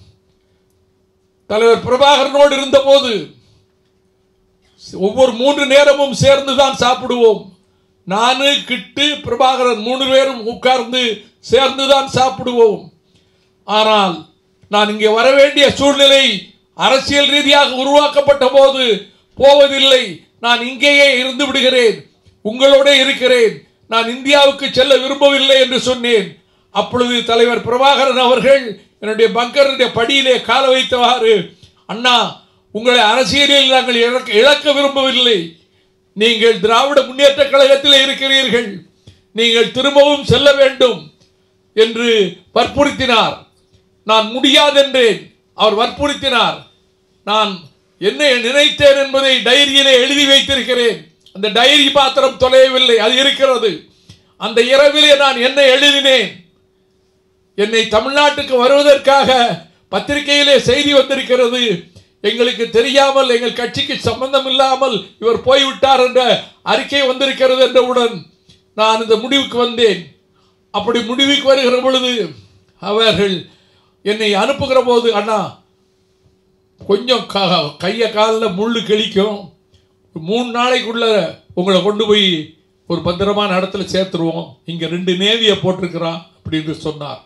தலைவர் பிரபாகரனோடு இருந்தபோது ஒவ்வொரு 3 நேரமும் சேர்ந்துதான் சாப்பிடுவோம். நானு, கிட்டு, பிரபாகரன் 3 பேரும் உட்கார்ந்து சேர்ந்துதான் சாப்பிடுவோம். ஆனால் நான் இங்கே வர வேண்டிய சூழ்நிலை அரசியல் ரீதியாக உருவாக்கப்பட்ட போது போவதில்லை, நான் இங்கேயே இருந்து விடுகிறேன், உங்களோட இருக்கிறேன், நான் இந்தியாவுக்கு செல்ல விரும்பவில்லை என்று சொன்னேன். அப்பொழுது தலைவர் பிரபாகரன் அவர்கள் என்னுடைய பங்கருடைய படியிலே கால வைத்தவாறு, அண்ணா, உங்களை அரசியலில் நாங்கள் இழக்க விரும்பவில்லை, நீங்கள் திராவிட முன்னேற்ற கழகத்தில் இருக்கிறீர்கள், நீங்கள் திரும்பவும் செல்ல வேண்டும் என்று வற்புறுத்தினார். நான் முடியாதென்றேன். அவர் வற்புறுத்தினார். நான் என்ன நினைத்தேன் என்பதை டைரியிலே எழுதி வைத்திருக்கிறேன். அந்த டைரி பாத்திரம் தொலையவில்லை, அது இருக்கிறது. அந்த இரவிலே நான் என்ன எழுதினேன், என்னை தமிழ்நாட்டுக்கு வருவதற்காக பத்திரிகையிலே செய்தி வந்திருக்கிறது, எங்களுக்கு தெரியாமல், எங்கள் கட்சிக்கு சம்பந்தம் இல்லாமல் இவர் போய்விட்டார் என்ற அறிக்கை வந்திருக்கிறது என்றவுடன் நான் இந்த முடிவுக்கு வந்தேன். அப்படி முடிவுக்கு வருகிற பொழுது அவர்கள் என்னை அனுப்புகிற போது, அண்ணா கொஞ்சம் கையை காலில் முள்ளு கிழிக்கும், 3 நாளைக்குள்ள உங்களை கொண்டு போய் ஒரு பத்திரமான இடத்துல சேர்த்துருவோம், இங்கே 2 நேவியை போட்டிருக்கிறான் அப்படின்னு சொன்னார்.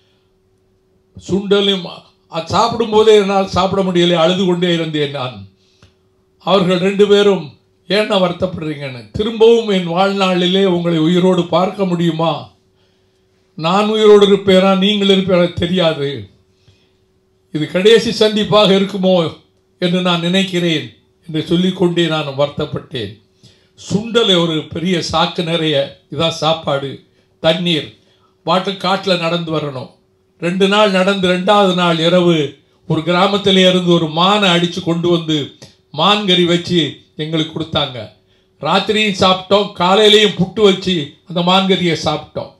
சுண்டலும் சாப்பிடும் போதே என்னால் சாப்பிட முடியலை, அழுது கொண்டே இருந்தேன் நான். அவர்கள் 2 பேரும் ஏன்னா வருத்தப்படுறீங்கன்னு, திரும்பவும் என் வாழ்நாளிலே உங்களை உயிரோடு பார்க்க முடியுமா, நான் உயிரோடு இருப்பேனா நீங்கள் இருப்பேனா தெரியாது, இது கடைசி சந்திப்பாக இருக்குமோ என்று நான் நினைக்கிறேன் என்று சொல்லிக்கொண்டே நான் வருத்தப்பட்டேன். சுண்டலை ஒரு பெரிய சாக்கு நிறைய, இதான் சாப்பாடு, தண்ணீர், காட்டில் நடந்து வரணும். 2 நாள் நடந்து 2வது நாள் இரவு ஒரு கிராமத்திலே இருந்து ஒரு மானை அடித்து கொண்டு வந்து மான்கறி வச்சு எங்களுக்கு கொடுத்தாங்க. ராத்திரியும் சாப்பிட்டோம், காலையிலையும் புட்டு வச்சு அந்த மான்கறியை சாப்பிட்டோம்.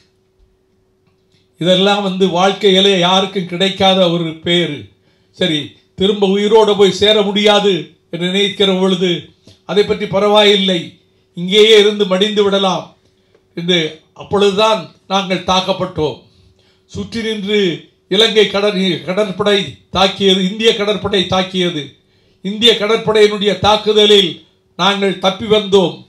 இதெல்லாம் வாழ்க்கையிலே யாருக்கும் கிடைக்காத ஒரு பேர். சரி, திரும்ப உயிரோடு போய் சேர முடியாது என்று நினைக்கிற பொழுது அதை பற்றி பரவாயில்லை, இங்கேயே இருந்து மடிந்து விடலாம் என்று அப்பொழுதுதான் நாங்கள் தாக்கப்பட்டோம். சுற்றி நின்று இலங்கை கடற்படை தாக்கியது, இந்திய கடற்படை தாக்கியது. இந்திய கடற்படையினுடைய தாக்குதலில் நாங்கள் தப்பி வந்தோம்.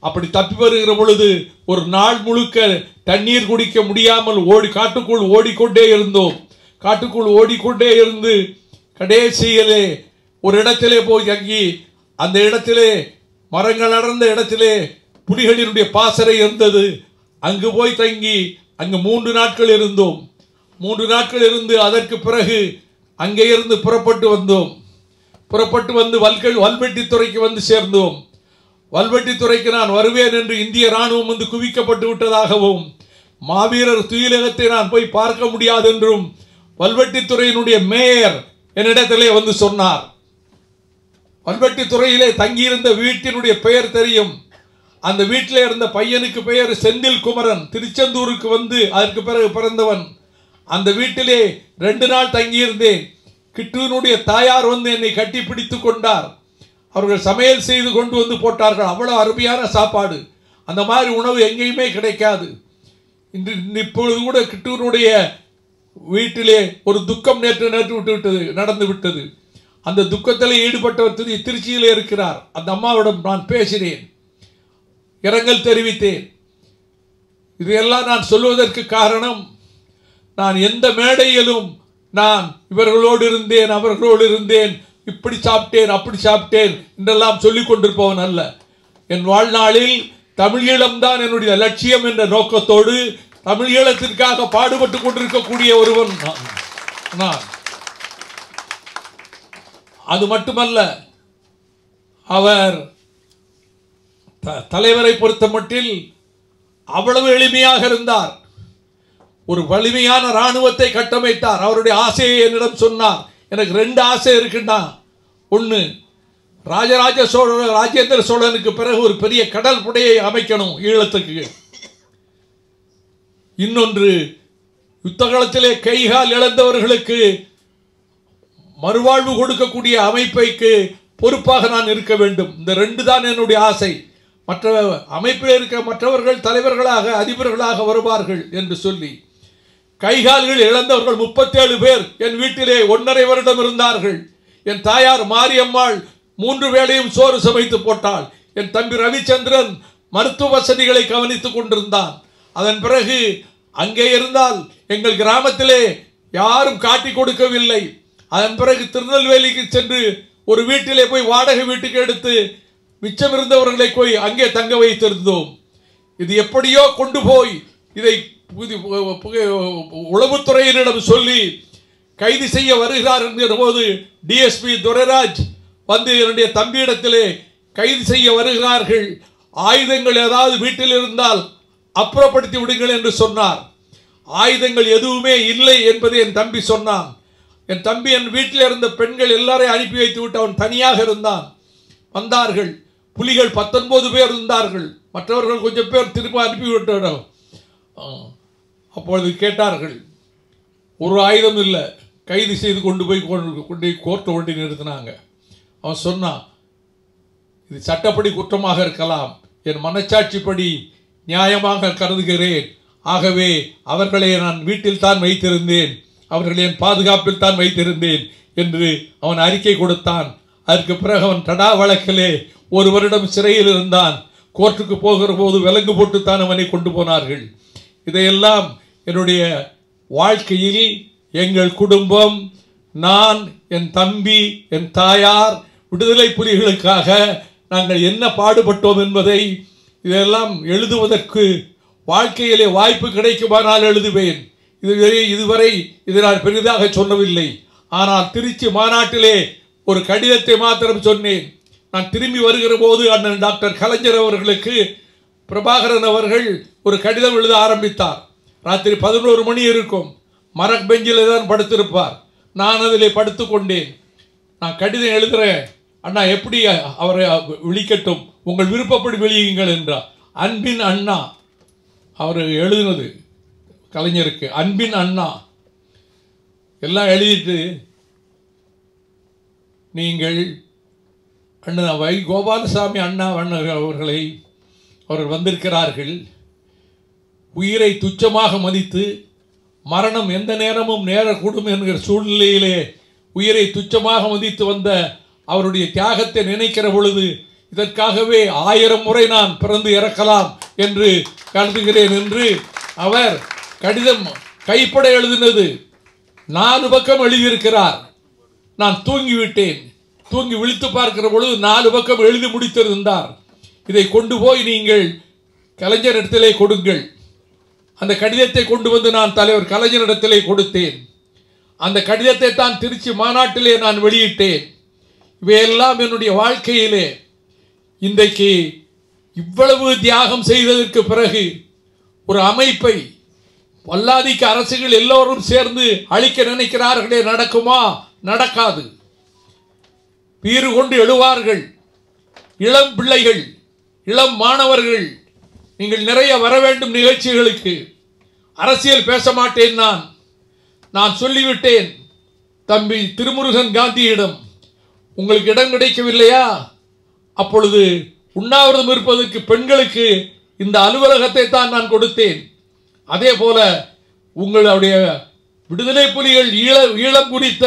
அப்படி தப்பி வருகிற பொழுது ஒரு நாள் முழுக்க தண்ணீர் குடிக்க முடியாமல் காட்டுக்குள் ஓடிக்கொண்டே இருந்தோம். காட்டுக்குள் ஓடிக்கொண்டே இருந்து கடைசியிலே ஒரு இடத்திலே போய் தங்கி, அந்த இடத்திலே மரங்கள் அடர்ந்த இடத்திலே புலிகளினுடைய பாசறை இருந்தது. அங்கு போய் தங்கி அங்கு 3 நாட்கள் இருந்தோம். 3 நாட்கள் இருந்து அதற்கு பிறகு அங்கே இருந்து புறப்பட்டு வந்தோம். புறப்பட்டு வந்து வல்வெட்டித்துறைக்கு வந்து சேர்ந்தோம். வல்வெட்டித்துறைக்கு நான் வருவேன் என்று இந்திய ராணுவம் வந்து குவிக்கப்பட்டு விட்டதாகவும், மாவீரர் துயிலகத்தை நான் போய் பார்க்க முடியாது என்றும் வல்வெட்டித்துறையினுடைய மேயர் என்னிடத்திலே வந்து சொன்னார். வல்வெட்டித்துறையிலே தங்கியிருந்த வீட்டினுடைய பெயர் தெரியும். அந்த வீட்டிலே இருந்த பையனுக்கு பெயர் செந்தில் குமரன். திருச்செந்தூருக்கு வந்து அதற்கு பிறகு பிறந்தவன். அந்த வீட்டிலே 2 நாள் தங்கியிருந்தேன். கிட்டுவினுடைய தாயார் வந்து என்னை கட்டி பிடித்து கொண்டார். அவர்கள் சமையல் செய்து கொண்டு வந்து போட்டார்கள். அவ்வளவு அருமையான சாப்பாடு. அந்த மாதிரி உணவு எங்கேயுமே கிடைக்காது. இப்பொழுது கூட கிட்டுவினுடைய வீட்டிலே ஒரு துக்கம் நேற்று நடந்து விட்டது. அந்த துக்கத்தில் ஈடுபட்டவர் திருச்சியிலே இருக்கிறார். அந்த அம்மாவிடம் நான் பேசினேன், இரங்கல் தெரிவித்தேன். இதையெல்லாம் நான் சொல்வதற்கு காரணம், நான் எந்த மேடையிலும் நான் இவர்களோடு இருந்தேன், அவர்களோடு இருந்தேன், இப்படி சாப்பிட்டேன், அப்படி சாப்பிட்டேன் என்றெல்லாம் சொல்லிக் கொண்டிருப்பவன் அல்ல. என் வாழ்நாளில் தமிழீழம்தான் என்னுடைய லட்சியம் என்ற நோக்கத்தோடு தமிழீழத்திற்காக பாடுபட்டு கொண்டிருக்கக்கூடிய ஒருவன் நான். அது மட்டுமல்ல, அவர் தலைவரை பொறுத்த மட்டில் அவ்வளவு எளிமையாக இருந்தார். ஒரு வலிமையான இராணுவத்தை கட்டமைத்தார். அவருடைய ஆசையை என்னிடம் சொன்னார். எனக்கு 2 ஆசை இருக்குன்னா, ஒன்று, ராஜேந்திர சோழனுக்கு பிறகு ஒரு பெரிய கடல் படையை அமைக்கணும் ஈழத்துக்கு. இன்னொன்று, யுத்த காலத்திலே கைகால் இழந்தவர்களுக்கு மறுவாழ்வு கொடுக்கக்கூடிய அமைப்பைக்கு பொறுப்பாக நான் இருக்க வேண்டும். இந்த 2 தான் என்னுடைய ஆசை. மற்ற அமைப்பில் இருக்க மற்றவர்கள் தலைவர்களாக அதிபர்களாக வருவார்கள் என்று சொல்லி, கைகால்கள் இழந்தவர்கள் 37 பேர் என் வீட்டிலே 1.5 வருடம் இருந்தார்கள். என் தாயார் மாரியம்மாள் 3 வேளையும் சோறு சமைத்து போட்டாள். என் தம்பி ரவிச்சந்திரன் மருத்துவ வசதிகளை கவனித்துக் கொண்டிருந்தான். அதன் பிறகு அங்கே இருந்தால் எங்கள் கிராமத்திலே யாரும் காட்டி கொடுக்கவில்லை. அதன் பிறகு திருநெல்வேலிக்கு சென்று ஒரு வீட்டிலே போய் வாடகை வீட்டுக்கு எடுத்து மிச்சம் இருந்தவர்களை போய் அங்கே தங்க வைத்திருந்தோம். இது எப்படியோ கொண்டு போய் இதை உளவுத்துறையினரிடம் சொல்லி கைது செய்ய வருகிறார் என்கிற போது டிஎஸ்பி துரைராஜ் வந்து என்னுடைய தம்பியிடத்திலே கைது செய்ய வருகிறார்கள், ஆயுதங்கள் ஏதாவது வீட்டில் இருந்தால் அப்புறப்படுத்தி விடுங்கள் என்று சொன்னார். ஆயுதங்கள் எதுவுமே இல்லை என்பதை என் தம்பி சொன்னான். என் தம்பி என் வீட்டில் இருந்த பெண்கள் எல்லாரையும் அனுப்பி வைத்து விட்டு அவன் தனியாக இருந்தான். வந்தார்கள். புலிகள் 19 பேர் இருந்தார்கள். மற்றவர்கள் கொஞ்சம் பேர் திரும்ப அனுப்பிவிட்டோம். அப்பொழுது கேட்டார்கள், ஒரு ஆயுதம் இல்லை, கைது செய்து கொண்டு போய் கோர்ட்டு கொண்டு நிறுத்தினாங்க. அவன் சொன்னான், இது சட்டப்படி குற்றமாக இருக்கலாம், என் மனச்சாட்சிப்படி நியாயமாக கருதுகிறேன். ஆகவே அவர்களை நான் வீட்டில் தான் வைத்திருந்தேன், அவர்களை என் பாதுகாப்பில் தான் வைத்திருந்தேன் என்று அவன் அறிக்கை கொடுத்தான். அதற்கு பிறகு அவன் தடா வழக்கிலே 1 வருடம் சிறையில் இருந்தான். கோர்ட்டுக்கு போகிற போது விலங்கு போட்டுத்தான் அவனை கொண்டு போனார்கள். இதையெல்லாம் என்னுடைய வாழ்க்கையில் எங்கள் குடும்பம், நான், என் தம்பி, என் தாயார் விடுதலை புலிகளுக்காக நாங்கள் என்ன பாடுபட்டோம் என்பதை இதெல்லாம் எழுதுவதற்கு வாழ்க்கையிலே வாய்ப்பு கிடைக்குமானால் எழுதுவேன். இதுவரை இதை நான் பெரிதாக சொல்லவில்லை. ஆனால் திருச்சி மாநாட்டிலே ஒரு கடிதத்தை மாத்திரம் சொன்னேன். நான் திரும்பி வருகிற போது அண்ணன் டாக்டர் கலைஞர் அவர்களுக்கு பிரபாகரன் அவர்கள் ஒரு கடிதம் எழுத ஆரம்பித்தார். ராத்திரி 11 மணி இருக்கும். மரக் பெஞ்சில் தான் படுத்திருப்பார். நான் அதில் படுத்துக்கொண்டேன். நான் கடிதம் எழுதுகிறேன், அண்ணா எப்படி அவரை விழிக்கட்டும், உங்கள் விருப்பப்படி வெளியுங்கள் என்றார். அன்பின் அண்ணா அவர் எழுதினது கலைஞருக்கு, அன்பின் அண்ணா எல்லாம் எழுதிட்டு, நீங்கள் அண்ணா வை கோபாலசாமி அண்ணா அவர்களை அவர்கள் வந்திருக்கிறார்கள். உயிரை துச்சமாக மதித்து மரணம் எந்த நேரமும் நேரக்கூடும் என்கிற சூழ்நிலையிலே உயிரை துச்சமாக மதித்து வந்த அவருடைய தியாகத்தை நினைக்கிற பொழுது இதற்காகவே 1000 முறை நான் பிறந்து இறக்கலாம் என்று கருதுகிறேன் என்று அவர் கடிதம் கைப்பட எழுதினது 4 பக்கம் எழுதியிருக்கிறார். நான் தூங்கிவிட்டேன். தூங்கி விழித்து பார்க்கிற பொழுது 4 பக்கம் எழுதி முடித்திருந்தார். இதை கொண்டு போய் நீங்கள் கலைஞரிடத்திலே கொடுங்கள். அந்த கடிதத்தை கொண்டு வந்து நான் தலைவர் கலைஞரிடத்திலே கொடுத்தேன். அந்த கடிதத்தை தான் திருச்சி மாநாட்டிலே நான் வெளியிட்டேன். இவையெல்லாம் என்னுடைய வாழ்க்கையிலே இன்றைக்கு இவ்வளவு தியாகம் செய்ததற்கு பிறகு ஒரு அமைப்பை வல்லாதிக்க அரசுகள் எல்லோரும் சேர்ந்து அழிக்க நினைக்கிறார்களே, நடக்குமா? நடக்காது. வீறு கொண்டு எழுவார்கள். இளம் பிள்ளைகள், இளம் மாணவர்கள், நீங்கள் நிறைய வர வேண்டும் நிகழ்ச்சிகளுக்கு. அரசியல் பேச மாட்டேன். நான் சொல்லிவிட்டேன் தம்பி திருமுருகன் காந்தியிடம், உங்களுக்கு இடம் கிடைக்கவில்லையா? அப்பொழுது உண்ணாவிரதம் இருப்பதற்கு பெண்களுக்கு இந்த அலுவலகத்தை தான் நான் கொடுத்தேன். அதே போல உங்களுடைய விடுதலை புலிகள் ஈழம் குறித்த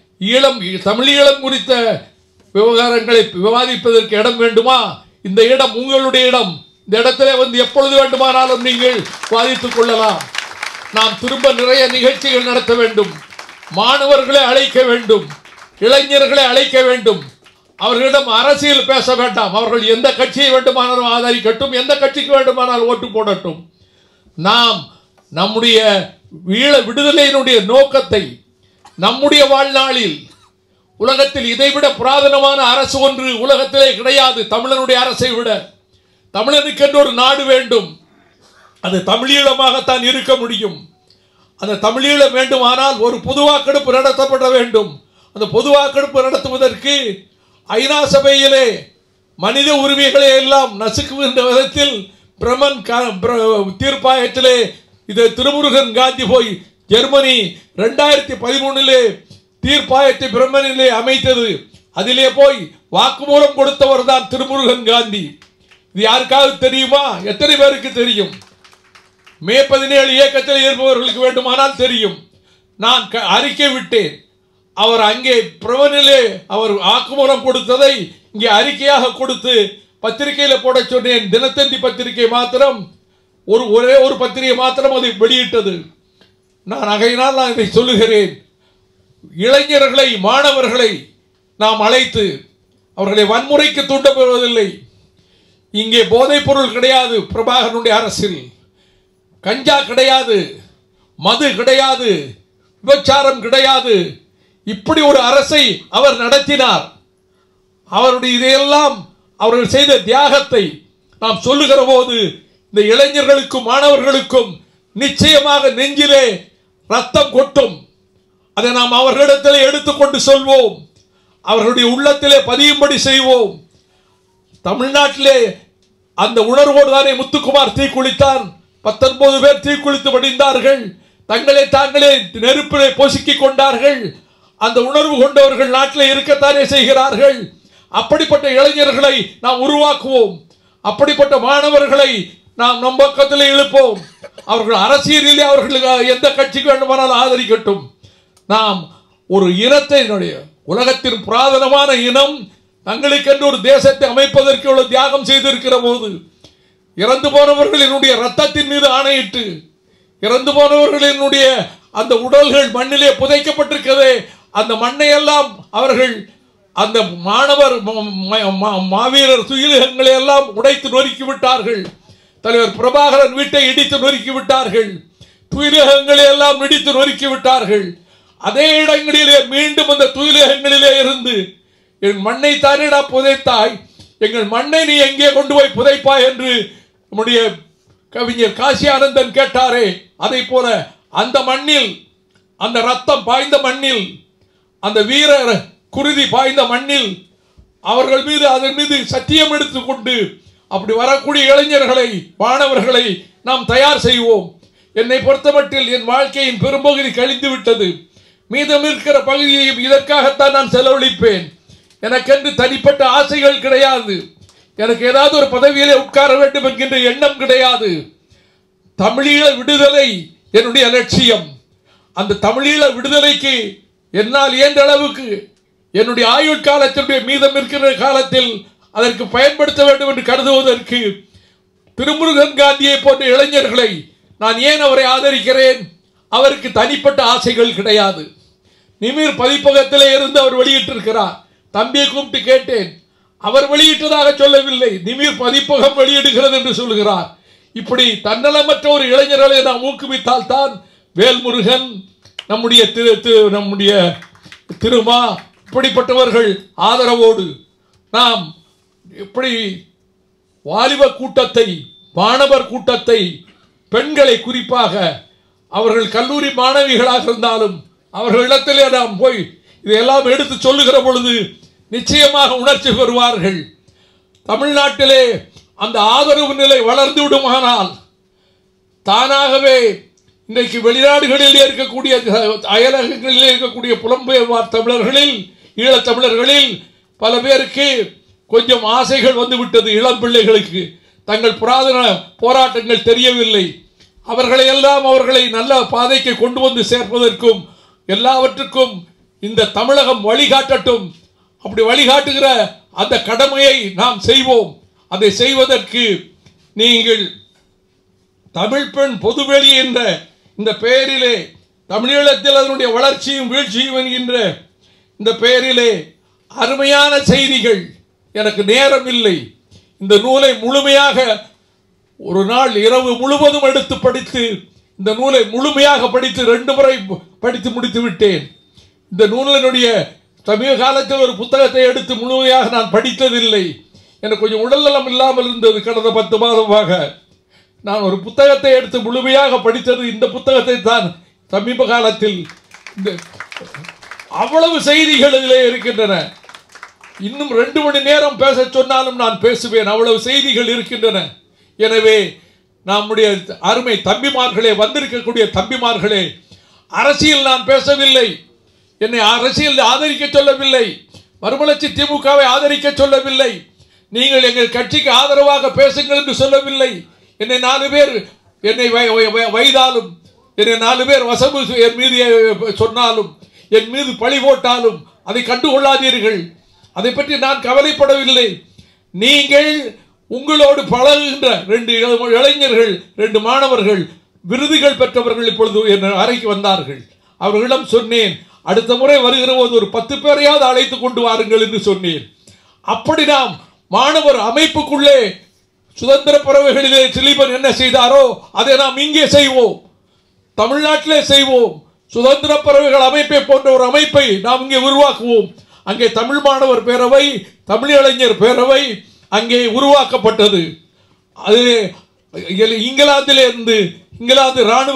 தமிழீழம் குறித்த விவகாரங்களை விவாதிப்பதற்கு இடம் வேண்டுமா? இந்த இடம் உங்களுடைய இடம். இந்த இடத்திலே வந்து எப்பொழுது வேண்டுமானாலும் நீங்கள் வாதித்துக் கொள்ளலாம். நாம் திரும்ப நிறைய நிகழ்ச்சிகள் நடத்த வேண்டும். மாணவர்களை அழைக்க வேண்டும், இளைஞர்களை அழைக்க வேண்டும். அவர்களிடம் அரசியல் பேச வேண்டாம். அவர்கள் எந்த கட்சியை வேண்டுமானாலும் ஆதரிக்கட்டும், எந்த கட்சிக்கு வேண்டுமானாலும் ஓட்டு போடட்டும். நாம் நம்முடைய விடுதலையினுடைய நோக்கத்தை நம்முடைய வாழ்நாளில் உலகத்தில் இதைவிட புராதனமான அரசு ஒன்று உலகத்திலே கிடையாது. தமிழனுடைய அரசை விட தமிழனுக்கென்று ஒரு நாடு வேண்டும். அது தமிழீழமாகத்தான் இருக்க முடியும். அந்த தமிழீழம் வேண்டுமானால் ஒரு பொது வாக்கெடுப்பு நடத்தப்பட வேண்டும். அந்த பொது வாக்கெடுப்பு நடத்துவதற்கு ஐநா சபையிலே மனித உரிமைகளை எல்லாம் நசுக்குகின்ற விதத்தில் பிரமன் தீர்ப்பாயத்திலே இது திருமுருகன் காந்தி போய் ஜெர்மனி 2013 தீர்ப்பாயத்தை பிரம்மனிலே அமைத்தது. அதிலே போய் வாக்குமூலம் கொடுத்தவர் தான் திருமுருகன் காந்தி. இது யாருக்காவது தெரியுமா? எத்தனை பேருக்கு தெரியும்? மே 17 இயக்கத்தில் இருப்பவர்களுக்கு வேண்டுமானால் தெரியும். நான் அறிக்கை விட்டேன். அவர் அங்கே பிரவனிலே அவர் வாக்குமூலம் கொடுத்ததை இங்கே அறிக்கையாக கொடுத்து பத்திரிகையில் போட சொன்னேன். தினத்தந்தி பத்திரிகை மாத்திரம் ஒரே ஒரு பத்திரிகை மாத்திரம் அதை வெளியிட்டது. நான் ஆகையினால் நான் இதை சொல்லுகிறேன். இளைஞர்களை, மாணவர்களை நாம் அழைத்து அவர்களை வன்முறைக்கு தூண்டப்படுவதில்லை. இங்கே போதைப் பொருள் கிடையாது. பிரபாகரனுடைய அரசில் கஞ்சா கிடையாது, மது கிடையாது, விபச்சாரம் கிடையாது. இப்படி ஒரு அரசை அவர் நடத்தினார். அவருடைய இதையெல்லாம் அவர்கள் செய்த தியாகத்தை நாம் சொல்லுகிற போது இந்த இளைஞர்களுக்கும் மாணவர்களுக்கும் நிச்சயமாக நெஞ்சிலே ரத்தம் கொட்டும். அதை நாம் அவர்களிடத்திலே எடுத்துக்கொண்டு சொல்வோம். அவர்களுடைய உள்ளத்திலே பதியும்படி செய்வோம். தமிழ்நாட்டிலே அந்த உணர்வோடு தானே முத்துக்குமார் தீக்குளித்தான். 19 பேர் தீக்குளித்து படிந்தார்கள். தங்களை தாங்களே நெருப்பிலே பொசுக்கிக் கொண்டார்கள். அந்த உணர்வு கொண்டவர்கள் நாட்டில் இருக்கத்தானே செய்கிறார்கள். அப்படிப்பட்ட இளைஞர்களை நாம் உருவாக்குவோம். அப்படிப்பட்ட மாணவர்களை நாம் நம் பக்கத்தில் இழுப்போம். அவர்கள் அரசியலிலே அவர்கள் எந்த கட்சிக்கு வேண்டுமானாலும் ஆதரிக்கட்டும். நாம் ஒரு இனத்தை, உலகத்தின் புராதனமான இனம் தங்களுக்கென்று ஒரு தேசத்தை அமைப்பதற்கு இவ்வளவு தியாகம் செய்திருக்கிற போது இறந்து போனவர்களினுடைய ரத்தத்தின் மீது ஆணையிட்டு இறந்து போனவர்களினுடைய அந்த உடல்கள் மண்ணிலே புதைக்கப்பட்டிருக்கிறதே, அந்த மண்ணை எல்லாம் அவர்கள் அந்த மாணவர் மாவீரர் துயிலகங்களை எல்லாம் உடைத்து நொறுக்கி விட்டார்கள். தலைவர் பிரபாகரன் வீட்டை இடித்து நொறுக்கி விட்டார்கள். துயிலகங்களை எல்லாம் இடித்து நொறுக்கி விட்டார்கள். அதே இடங்களிலே மீண்டும் அந்த துயிலகங்களிலே இருந்து என் மண்ணை தானேடா புதைத்தாய், எங்கள் மண்ணை நீ எங்கே கொண்டு போய் புதைப்பாய் என்று நம்முடைய கவிஞர் காசி ஆனந்தன் கேட்டாரே, அதை போல அந்த மண்ணில், அந்த ரத்தம் பாய்ந்த மண்ணில், அந்த வீரர் குருதி பாய்ந்த மண்ணில் அவர்கள் மீது அதன் மீது சத்தியம் எடுத்துக்கொண்டு அப்படி வரக்கூடிய இளைஞர்களை, மாணவர்களை நாம் தயார் செய்வோம். என்னை பொறுத்தமட்டில் என் வாழ்க்கையின் பெரும்பகுதி கழிந்து விட்டது. மீதம் இருக்கிற பகுதியையும் இதற்காகத்தான் நான் செலவழிப்பேன். எனக்கென்று தனிப்பட்ட ஆசைகள் கிடையாது. எனக்கு ஏதாவது ஒரு பதவியிலே உட்கார வேண்டும் என்கின்ற எண்ணம் கிடையாது. தமிழீழ விடுதலை என்னுடைய லட்சியம். அந்த தமிழீழ விடுதலைக்கு என்னால் இயன்ற அளவுக்கு என்னுடைய ஆயுள் காலத்தினுடைய மீதம் இருக்கிற காலத்தில் அதற்கு பயன்படுத்த வேண்டும் என்று கருதுவதற்கு திருமுருகன் காந்தியை போன்ற இளைஞர்களை நான் ஏன் அவரை ஆதரிக்கிறேன்? அவருக்கு தனிப்பட்ட ஆசைகள் கிடையாது. நிமிர் பதிப்பகத்திலே இருந்து அவர் வெளியிட்டிருக்கிறார். தம்பியை கூப்பிட்டு கேட்டேன், அவர் வெளியிட்டதாக சொல்லவில்லை, நிமிர் பதிப்பகம் வெளியிடுகிறது என்று சொல்கிறார். இப்படி தன்னலமற்ற ஒரு இளைஞர்களை நாம் ஊக்குவித்தால் தான் வேல்முருகன், நம்முடைய திருமா, இப்படிப்பட்டவர்கள் ஆதரவோடு நாம் இப்படி வாலிப கூட்டத்தை, மாணவர் கூட்டத்தை, பெண்களை குறிப்பாக அவர்கள் கல்லூரி மாணவிகளாக இருந்தாலும் அவர்களிடத்திலே நாம் போய் இதையெல்லாம் எடுத்து சொல்லுகிற பொழுது நிச்சயமாக உணர்ச்சி பெறுவார்கள். தமிழ்நாட்டிலே அந்த ஆதரவு நிலை வளர்ந்து விடுமானால் தானாகவே இன்றைக்கு வெளிநாடுகளில் இருக்கக்கூடிய, அயலகங்களில் இருக்கக்கூடிய புலம்பெயர் தமிழர்களில், ஈழத்தமிழர்களில் பல பேருக்கு கொஞ்சம் ஆசைகள் வந்துவிட்டது. இளம் பிள்ளைகளுக்கு தங்கள் புராதன போராட்டங்கள் தெரியவில்லை. அவர்களை நல்ல பாதைக்கு கொண்டு வந்து சேர்ப்பதற்கும் எல்லாவற்றுக்கும் இந்த தமிழகம் வழிகாட்டட்டும். அப்படி வழிகாட்டுகிற அந்த கடமையை நாம் செய்வோம். அதை செய்வதற்கு நீங்கள் தமிழ் பெண் பொதுவெளி என்ற இந்த பெயரிலே, தமிழீழத்தில் அதனுடைய வளர்ச்சியும் வீழ்ச்சியும் என்கின்ற இந்த பெயரிலே அருமையான செய்திகள், எனக்கு நேரம் இல்லை, இந்த நூலை முழுமையாக ஒரு நாள் இரவு முழுவதும் எடுத்து படித்து இந்த நூலை முழுமையாக படித்து 2 முறை படித்து முடித்து விட்டேன். இந்த நூலினுடைய சமீப காலத்தில் ஒரு புத்தகத்தை எடுத்து முழுமையாக நான் படித்ததில்லை. எனக்கு கொஞ்சம் உடல்நலம் இல்லாமல் இருந்தது. கடந்த 10 மாதமாக நான் ஒரு புத்தகத்தை எடுத்து முழுமையாக படித்தது இந்த புத்தகத்தை தான். சமீப காலத்தில் அவ்வளவு செய்திகள் இதிலே இருக்கின்றன. இன்னும் 2 மணி நேரம் பேச சொன்னாலும் நான் பேசுவேன், அவ்வளவு செய்திகள் இருக்கின்றன. எனவே நம்முடைய அருமை தம்பிமார்களே, வந்திருக்கக்கூடிய தம்பிமார்களே, அரசியல் நான் பேசவில்லை, என்னை அரசியல் ஆதரிக்க சொல்லவில்லை, மறுமலர்ச்சி திமுகவை ஆதரிக்க சொல்லவில்லை, நீங்கள் எங்கள் கட்சிக்கு ஆதரவாக பேசுங்கள் என்று சொல்லவில்லை. என்னை 4 பேர் என்னை வைதாலும், என்னை 4 பேர் வசம்பு என் மீது சொன்னாலும், என் மீது பழி போட்டாலும் அதை கண்டுகொள்ளாதீர்கள். அதை பற்றி நான் கவலைப்படவில்லை. நீங்கள் உங்களோடு பழகுகின்ற 2 இளைஞர்கள், 2 மாணவர்கள், விருதுகள் பெற்றவர்கள் இப்பொழுது என் அறைக்கு வந்தார்கள். அவர்களிடம் சொன்னேன், அடுத்த முறை வருகிற போது ஒரு 10 பேரையாவது அழைத்து கொண்டு வாருங்கள் என்று சொன்னேன். அப்படி நாம் மாணவர் அமைப்புக்குள்ளே சுதந்திர பறவைகளிலே திலீபன் என்ன செய்தாரோ அதை நாம் இங்கே செய்வோம், தமிழ்நாட்டிலே செய்வோம். சுதந்திர பறவைகள் அமைப்பை போன்ற ஒரு அமைப்பை நாம் இங்கே உருவாக்குவோம். அங்கே தமிழ் மாணவர் பேரவை, தமிழ் இளைஞர் பேரவை அங்கே உருவாக்கப்பட்டது. அது இங்கிலாந்திலே இருந்து, இங்கிலாந்து இராணுவ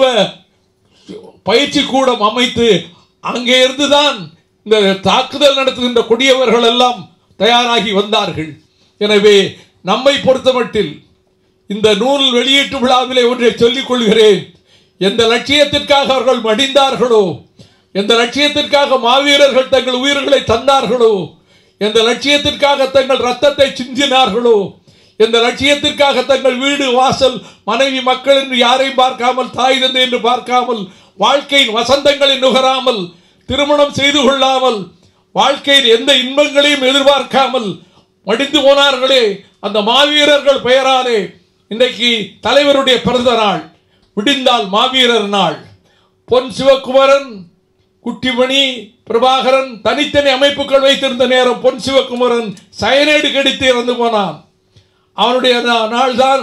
பயிற்சி கூடம் அமைத்து அங்கே இருந்துதான் இந்த தாக்குதல் நடத்துகின்ற கொடியவர்கள் எல்லாம் தயாராகி வந்தார்கள். எனவே நம்மை பொறுத்தமட்டில் இந்த நூல் வெளியீட்டு விழாவிலே ஒன்றை சொல்லிக் கொள்கிறேன். எந்த லட்சியத்திற்காக அவர்கள் மடிந்தார்களோ, எந்த லட்சியத்திற்காக மாவீரர்கள் தங்கள் உயிர்களை தந்தார்களோ, எந்த லட்சியத்திற்காக தங்கள் ரத்தத்தை சிந்தினார்களோ, எந்த லட்சியத்திற்காக தங்கள் வீடு வாசல் மனைவி மக்கள் என்று யாரையும் பார்க்காமல், தாய் தந்தை என்று பார்க்காமல், வாழ்க்கையின் வசந்தங்களை நுகராமல், திருமணம் செய்து கொள்ளாமல், வாழ்க்கையில் எந்த இன்பங்களையும் எதிர்பார்க்காமல் மடிந்து போனார்களே, அந்த மாவீரர்கள் பெயராலே இன்றைக்கு தலைவருடைய பிறந்த நாள், விடிந்தால் மாவீரர் நாள். பொன் சிவகுமரன், குட்டிமணி, பிரபாகரன் தனித்தனி அமைப்புகள் வைத்திருந்த நேரம் பொன் சிவகுமரன் சயனைடு கடித்து இறந்து போனான். அவனுடைய நாள் தான்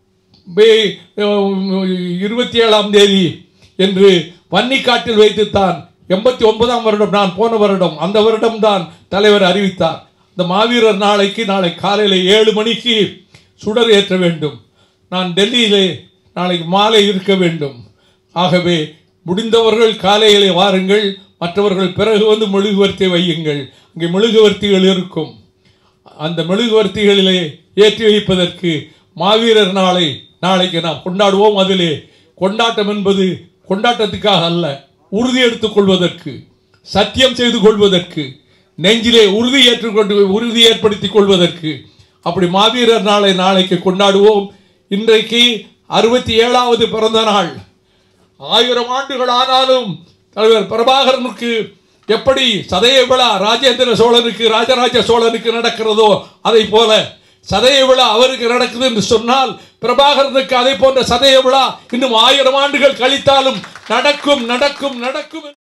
27ஆம் தேதி என்று வன்னிக்காட்டில் வைத்துத்தான் 89ஆம் வருடம், நான் போன வருடம், அந்த வருடம் தான் தலைவர் அறிவித்தார். இந்த மாவீரர் நாளைக்கு நாளை காலையில் 7 மணிக்கு சுடர் ஏற்ற வேண்டும். நான் டெல்லியிலே நாளைக்கு மாலை இருக்க வேண்டும். ஆகவே முடிந்தவர்கள் காலையிலே வாருங்கள், மற்றவர்கள் பிறகு வந்து மெழுகுவர்த்தி வையுங்கள். அங்கே மெழுகுவர்த்திகள் இருக்கும். அந்த மெழுகுவர்த்திகளிலே ஏற்றி வைப்பதற்கு மாவீரர் நாளை நாளைக்கு நாம் கொண்டாடுவோம். அதிலே கொண்டாட்டம் என்பது கொண்டாட்டத்துக்காக அல்ல, உறுதி எடுத்துக் கொள்வதற்கு, சத்தியம் செய்து கொள்வதற்கு, நெஞ்சிலே உறுதி ஏற்படுத்திக் கொள்வதற்கு. அப்படி மாவீரர் நாளை நாளைக்கு கொண்டாடுவோம். இன்றைக்கு 67வது பிறந்த நாள். 1000 ஆண்டுகள் ஆனாலும் தலைவர் பிரபாகரனுக்கு எப்படி சதய விழா ராஜேந்திர சோழனுக்கு ராஜராஜ சோழனுக்கு நடக்கிறதோ அதை போல சதய விழா அவருக்கு நடக்குது என்று சொன்னால் பிரபாகரனுக்கு அதை போன்ற சதய விழா இன்னும் 1000 ஆண்டுகள் கழித்தாலும் நடக்கும் நடக்கும் நடக்கும்.